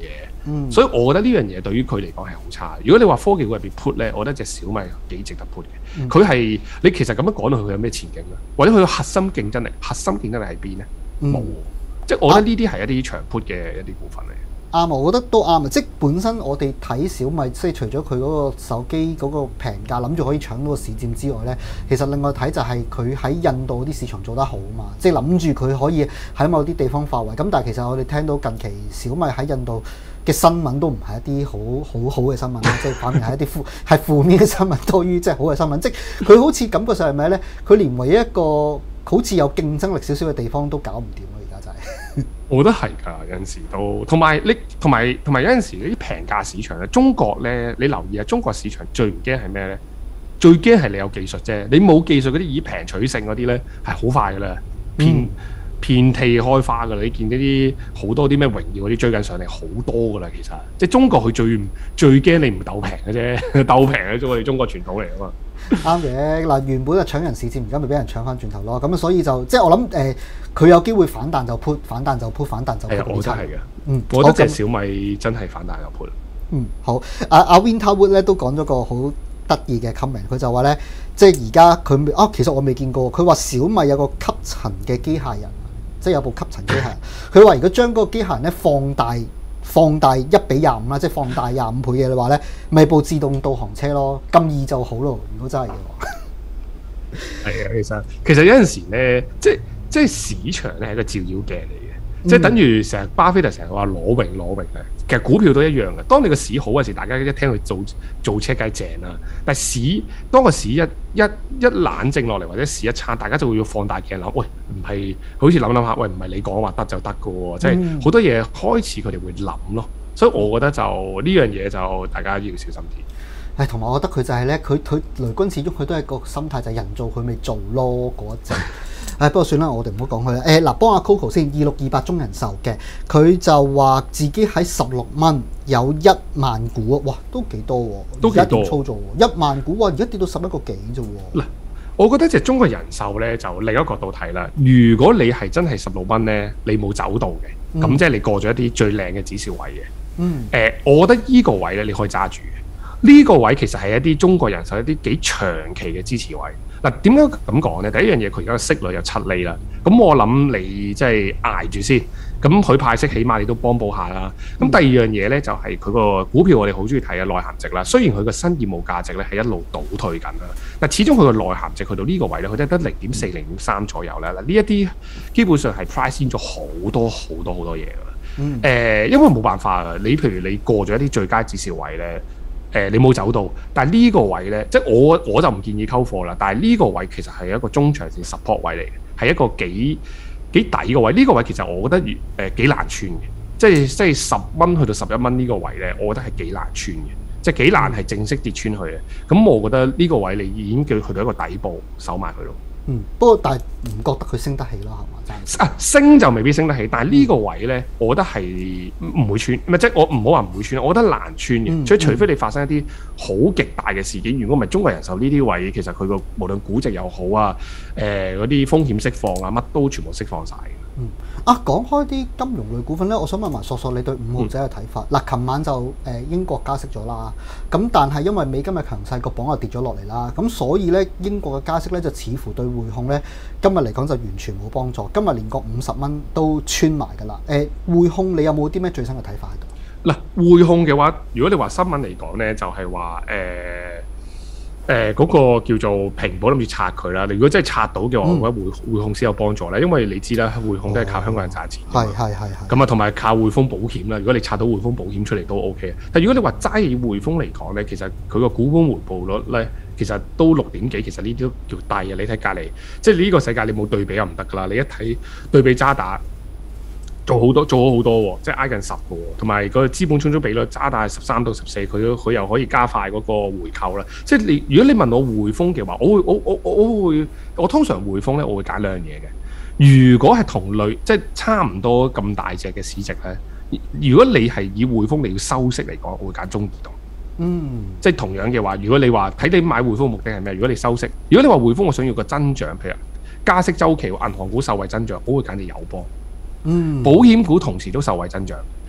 嗯、所以我覺得呢樣嘢對於佢嚟講係好差。如果你話科技股入邊 put 咧，我覺得隻小米幾值得 put 嘅。佢係、嗯、你其實咁樣講到佢有咩前景咧？或者佢嘅核心競爭力，核心競爭力喺邊咧？冇、嗯，即係我覺得呢啲係一啲長 put 嘅一啲股份嚟。 啱啊，我覺得都啱啊！即係本身我哋睇小米，即係除咗佢嗰個手機嗰個平價，諗住可以搶到個市佔之外咧，其實另外睇就係佢喺印度啲市場做得好嘛，即係諗住佢可以喺某啲地方發圍。咁但係其實我哋聽到近期小米喺印度嘅新聞都唔係一啲好好好嘅新聞啦，即係反而係一啲負係負面嘅新聞多於即係好嘅新聞。即係佢好似感覺上係咩咧？佢連唯一一個好似有競爭力少少嘅地方都搞唔掂咯，而家就係。 我覺得係㗎，有陣時都同埋你同埋同埋有陣時呢啲平價市場咧，中國咧你留意下，中國市場最唔驚係咩咧？最驚係你有技術啫，你冇技術嗰啲以平取勝嗰啲咧係好快㗎啦，遍、嗯、遍地開花㗎啦！你見呢啲好多啲咩榮耀嗰啲追緊上嚟好多㗎啦，其實即係中國佢最最驚你唔鬥平嘅啫，鬥平嘅啫，我哋中國傳統嚟啊嘛。 啱嘅嗱，原本係搶人市佔，而家咪俾人搶翻轉頭咯。咁所以就即係我諗誒，佢、呃、有機會反彈就 put，反彈就 put，反彈就 put。係啊，我覺得係嘅。嗯，我覺得隻小米真係反彈就 put。嗯，好。阿阿 Winterwood 咧都講咗個好得意嘅 comment，佢就話咧，即係而家佢啊，其實我未見過。佢話小米有個吸塵嘅機械人，即係有部吸塵機械人。佢話如果將嗰個機械人咧放大。放大一比廿五啦，即係放大廿五倍嘅話咧，咪部自動導航車咯，咁易就好咯。如果真係嘅話， 係啊，其實其實有陣時咧，即係即係市場咧係個照妖鏡嚟嘅，嗯、即係等於成日巴菲特成日話攞榮攞榮嘅。其實股票都一樣嘅。當你個市好嘅時，大家一聽佢做做車梗係正啦。但係市當個市一一一冷靜落嚟，或者市一差，大家就會要放大鏡諗，喂，唔係好似諗諗下，喂，唔係你講話得就得嘅喎，即係好多嘢開始佢哋會諗咯。所以我覺得就呢樣嘢就大家要小心啲。 係，同埋我覺得佢就係咧，佢佢雷軍始終佢都係個心態就係人做佢咪做咯嗰一隻。誒，不過算啦，我哋唔好講佢啦。誒，嗱，幫阿 Coco 先，二六二八中人壽嘅，佢就話自己喺十六蚊有一萬股啊，哇，都幾多喎， 都幾多操作喎，一萬股喎，而家跌到十一個幾啫喎。嗱， 我覺得隻中國人壽咧，就另一個角度睇啦。如果你係真係十六蚊咧，你冇走到嘅，咁、嗯、即係你過咗一啲最靚嘅指數位嘅。嗯。誒、呃，我覺得依個位咧，你可以揸住嘅。呢、這個位其實係一啲中國人壽一啲幾長期嘅支持位。嗱，點解咁講咧？第一樣嘢，佢而家嘅息率有七厘啦。咁我諗你即係捱住先。咁佢派息，起碼你都幫補下啦。咁第二樣嘢咧，就係佢個股票，我哋好中意睇嘅內涵值啦。雖然佢個新業務價值咧係一路倒退緊啦，但始終佢個內涵值去到呢個位咧，佢都係得零點四、零點三左右啦。嗱，呢一啲基本上係 price in 咗好多好多好多嘢噶啦。誒、嗯呃，因為冇辦法噶，你譬如你過咗一啲最佳指示位咧。誒、呃，你冇走到，但係呢個位咧，即係我我就唔建議溝貨啦。但係呢個位其實係一個中長線 support 位嚟嘅，係一個幾幾抵嘅位。呢、這個位其實我覺得誒、呃、幾難穿嘅，即係即係十蚊去到十一蚊呢個位咧，我覺得係幾難穿嘅，即係幾難係正式跌穿去嘅。咁我覺得呢個位你已經叫去到一個底部守埋佢咯。 嗯，不過但係唔覺得佢升得起咯，係嘛？ 啊，升就未必升得起，但係呢個位咧，我覺得係唔會穿，唔係即係我唔好話唔會穿，我覺得難穿嘅。所以、嗯、除非你發生一啲好極大嘅事件，如果唔係中國人壽呢啲位，其實佢個無論估值又好啊，誒嗰啲風險釋放啊，乜都全部釋放晒嘅。 嗯，啊講開啲金融類股份咧，我想問埋索索你對五號仔嘅睇法。嗱、嗯，琴晚就誒、呃、英國加息咗啦，咁但係因為美金嘅強勢，個鎊又跌咗落嚟啦，咁所以咧英國嘅加息咧就似乎對匯控咧今日嚟講就完全冇幫助。今日連個五十蚊都穿埋㗎啦。誒、呃、匯控你有冇啲咩最新嘅睇法喺度？ 嗱，匯控嘅話，如果你話新聞嚟講咧，就係話誒。誒嗰、呃那個叫做平保諗住拆佢啦，你如果真係拆到嘅話，嗯、我覺得匯匯控先有幫助咧，因為你知啦，匯控都係靠香港人賺錢。係係係係。咁啊，同埋靠匯豐保險啦。如果你拆到匯豐保險出嚟都 OK。但如果你話齋以匯豐嚟講咧，其實佢個股本回報率咧，其實都六點幾，其實呢啲都叫低嘅。你睇隔離，即係呢個世界你冇對比又唔得㗎啦。你一睇對比渣打。做好多做咗好多喎，即係挨近十個喎，同埋個資本充足比率渣打係十三到十四，佢佢又可以加快嗰個回購啦。即係你如果你問我匯豐嘅話，我會我我我我會我通常匯豐咧，我會揀兩樣嘢嘅。如果係同類即係差唔多咁大隻嘅市值咧，如果你係以匯豐你要收息嚟講，我會揀中移動。嗯，即係同樣嘅話，如果你話睇你買匯豐目的係咩？如果你收息，如果你話匯豐我想要個增長，譬如加息週期，銀行股受惠增長，我會揀隻友邦。嗯，保險股同時都受惠增長，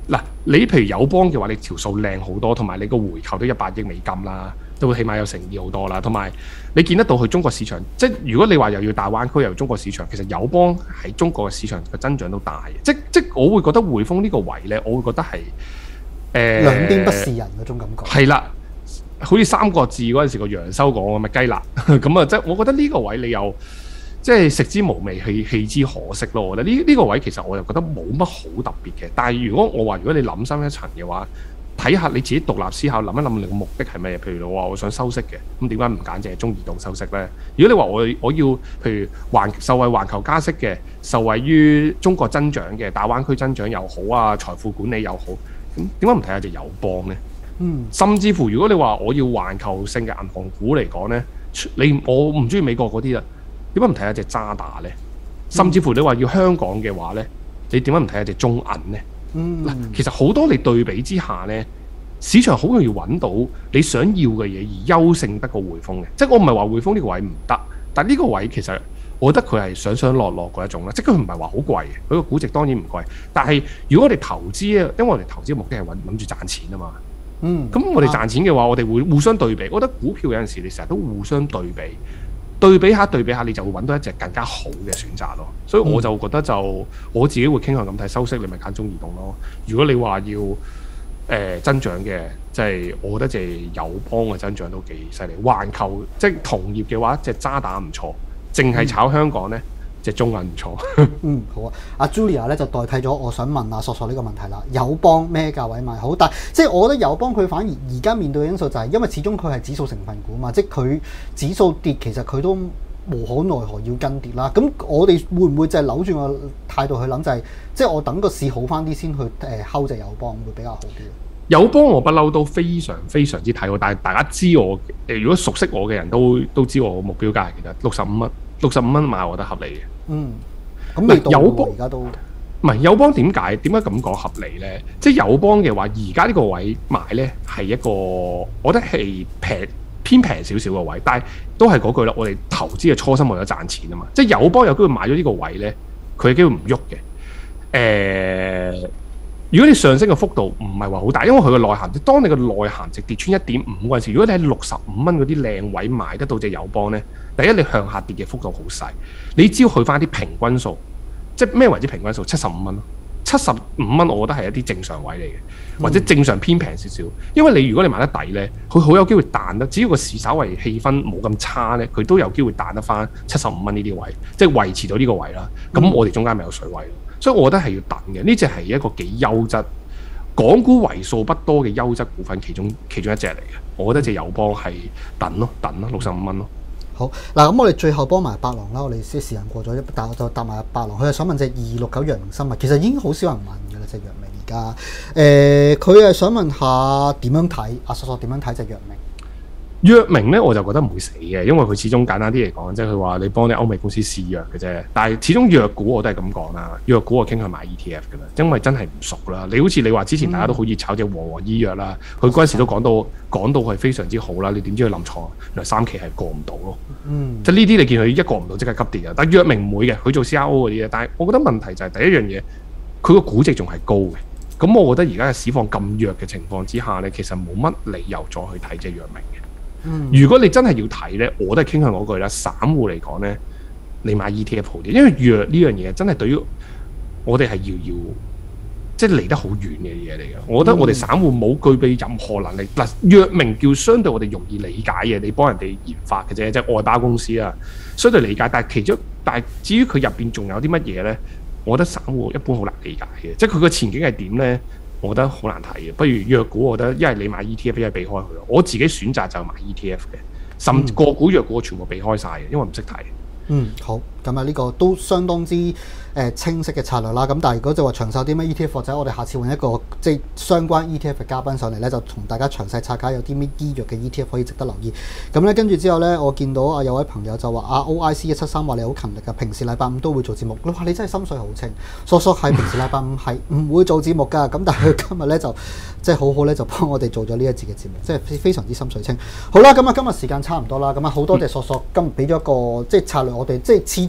嗱，你譬如友邦嘅話，你條數靚好多，同埋你個回購都一百億美金啦，都起碼有誠意好多啦。同埋你見得到去中國市場，即係如果你話又要大灣區又要中國市場，其實友邦喺中國嘅市場嘅增長都大嘅。即即我會覺得匯豐呢個位咧，我會覺得係誒、呃、 兩邊不是人嗰種感覺。係啦，好似三國志嗰陣時個楊修講咁嘅雞肋咁啊，即係我覺得呢個位你又。即係食之無味，棄棄之可惜咯。我覺得呢呢個位其實我又覺得冇乜好特別嘅。但係如果我話，如果你諗深一層嘅話，睇下你自己獨立思考，諗一諗你個目的係咩？譬如我話我想收息嘅，咁點解唔揀淨係中移動收息呢？如果你話我我要譬如環受惠環球加息嘅，受惠於中國增長嘅，大灣區增長又好啊，財富管理又好，咁點解唔睇下隻友邦呢？嗯，甚至乎如果你話我要環球性嘅銀行股嚟講呢，你我唔中意美國嗰啲啦。點解唔睇下隻渣打呢？甚至乎你話要香港嘅話呢，你點解唔睇下隻中銀呢？嗱、嗯，其實好多你對比之下呢，市場好容易揾到你想要嘅嘢而優勝得過匯豐嘅。即係我唔係話匯豐呢個位唔得，但係呢個位其實我覺得佢係上上落落嗰一種啦。即係佢唔係話好貴嘅，佢個估值當然唔貴。但係如果我哋投資啊，因為我哋投資嘅目的係揾諗住賺錢啊嘛。嗯，咁我哋賺錢嘅話，我哋會互相對比。我覺得股票有陣時你成日都互相對比。對比下對比下，你就會揾到一隻更加好嘅選擇咯。所以我就覺得就、嗯、我自己會傾向咁睇收息，你咪揀中移動咯。如果你話要誒、呃、增長嘅，即、就、係、是、我覺得隻友邦嘅增長都幾犀利。環球即係同業嘅話，隻渣打唔錯，淨係炒香港呢。嗯隻中銀唔錯。 嗯，好啊。阿 Julia 咧就代替咗我想問阿索索呢個問題啦。友邦咩價位買好？但係即係我覺得友邦佢反而而家面對嘅因素就係因為始終佢係指數成分股嘛，即係佢指數跌，其實佢都無可奈何要跟跌啦。咁我哋會唔會就係扭轉個態度去諗，就係即係我等個市好翻啲先去誒睺隻友邦會比較好啲？ 友邦我不嬲都非常非常之睇好，但係大家知我誒，如果熟悉我嘅人都都知我目標價其實六十五蚊，六十五蚊買我覺得合理嘅。嗯，咁未到喎，而家都唔係友邦點解點解咁講合理咧？即係友邦嘅話，而家呢個位買咧係一個，我覺得係平偏平少少嘅位，但係都係嗰句啦。我哋投資嘅初心為咗賺錢啊嘛。即係友邦有機會買咗呢個位咧，佢有機會唔喐嘅。誒、呃，如果你上升嘅幅度唔係話好大，因為佢嘅內涵，當你嘅內涵值跌穿一點五嗰陣時，如果你喺六十五蚊嗰啲靚位買得到隻友邦咧。第一，你向下跌嘅幅度好細，你只要去翻啲平均數，即係咩為之平均數？七十五蚊咯，七十五蚊，我覺得係一啲正常位嚟嘅，或者正常偏平少少。因為你如果你買得抵咧，佢好有機會彈得，只要個市稍為氣氛冇咁差咧，佢都有機會彈得翻七十五蚊呢啲位，即係維持到呢個位啦。咁我哋中間咪有水位，所以我覺得係要等嘅。呢隻係一個幾優質，港股為數不多嘅優質股份其中其中一隻嚟嘅。我覺得隻友邦係等咯，等咯，六十五蚊咯。 好嗱，咁我哋最後幫埋百郎啦，我哋啲時間過咗，但我就答埋百郎。佢係想問隻二六九藥明生物，其實已經好少人問嘅啦，隻藥明而家。誒，佢係想問下點樣睇？阿索索點樣睇隻藥明？ 藥明咧，我就覺得唔會死嘅，因為佢始終簡單啲嚟講，即係佢話你幫啲歐美公司試藥嘅啫。但係始終藥股我都係咁講啦，藥股我傾向買 E T F 嘅啦，因為真係唔熟啦。你好似你話之前大家都好熱炒隻和和醫藥啦，佢嗰陣時都講到講到係非常之好啦。你點知佢臨床原來三期係過唔到咯？嗯，即係呢啲你見佢一過唔到即刻急跌啊！但係藥明唔會嘅，佢做 C R O 嗰啲嘅。但係我覺得問題就係第一樣嘢，佢個估值仲係高嘅。咁我覺得而家嘅市況咁弱嘅情況之下咧，其實冇乜理由再去睇隻藥明嘅。嗯、如果你真係要睇咧，我都係傾向嗰句啦。散戶嚟講咧，你買 E T F 好啲，因為藥呢樣嘢真係對於我哋係要要即係離得好遠嘅嘢嚟嘅。我覺得我哋散戶冇具備任何能力。嗱、嗯，藥明叫相對我哋容易理解嘅，你幫人哋研發嘅啫，即係外包公司啊，相對理解。但係其中，但係至於佢入邊仲有啲乜嘢咧，我覺得散戶一般好難理解嘅。即係佢個前景係點咧？我覺得好難睇嘅，不如藥股，我覺得一係你買 E T F， 一係避開佢咯。我自己選擇就買 E T F 嘅，甚至個股藥股我全部避開晒嘅，因為唔識睇。嗯， 好，咁啊呢個都相當之誒、呃、清晰嘅策略啦。咁但係如果就話詳細啲咩 E T F， 或者我哋下次揾一個即係相關 E T F 嘅嘉賓上嚟咧，就同大家詳細拆解有啲咩醫藥嘅 E T F 可以值得留意。咁咧跟住之後咧，我見到啊有位朋友就話啊 O I C 一七三話你好勤力啊，平時禮拜五都會做節目。你話你真係心水好清，索索係平時禮拜五係唔會做節目㗎。咁但係佢今日咧就即係好好咧，就幫我哋做咗呢一節嘅節目，即係非常之心水清。好啦，咁啊今日時間差唔多啦，咁啊好多謝索索今日俾咗一個即係策略，我哋即係始終。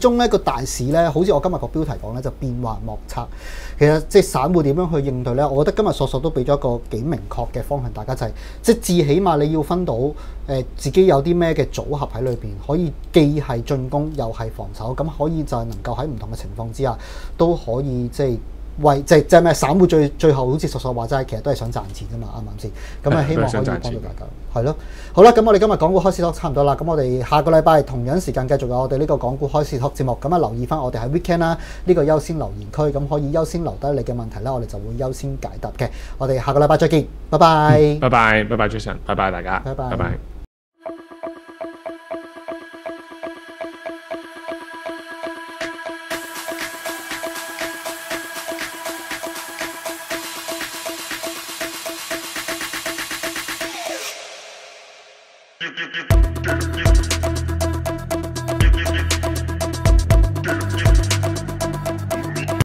終咧個大市咧，好似我今日個標題講咧，就變幻莫測。其實即係散戶點樣去應對咧？我覺得今日索索都俾咗一個幾明確嘅方向，大家就係、是、即係至起碼你要分到誒、呃、自己有啲咩嘅組合喺裏邊，可以既係進攻又係防守，咁可以就係能夠喺唔同嘅情況之下都可以即係。為即係即係咩？散戶最最後好似索索話齋，其實都係想賺錢啫嘛，啱唔啱先？咁啊，希望可以幫到大家。係咯，好啦，咁我哋今日港股開市 talk 差唔多啦。咁我哋下個禮拜同樣時間繼續有我哋呢個港股開市 talk 節目。咁啊，留意翻我哋喺 weekend 啦，呢個優先留言區，咁可以優先留低你嘅問題啦，我哋就會優先解答嘅。我哋下個禮拜再見，拜拜。 嗯、拜拜，拜拜，Jason，拜拜大家， 拜拜， 拜拜。You, you, you, you, you.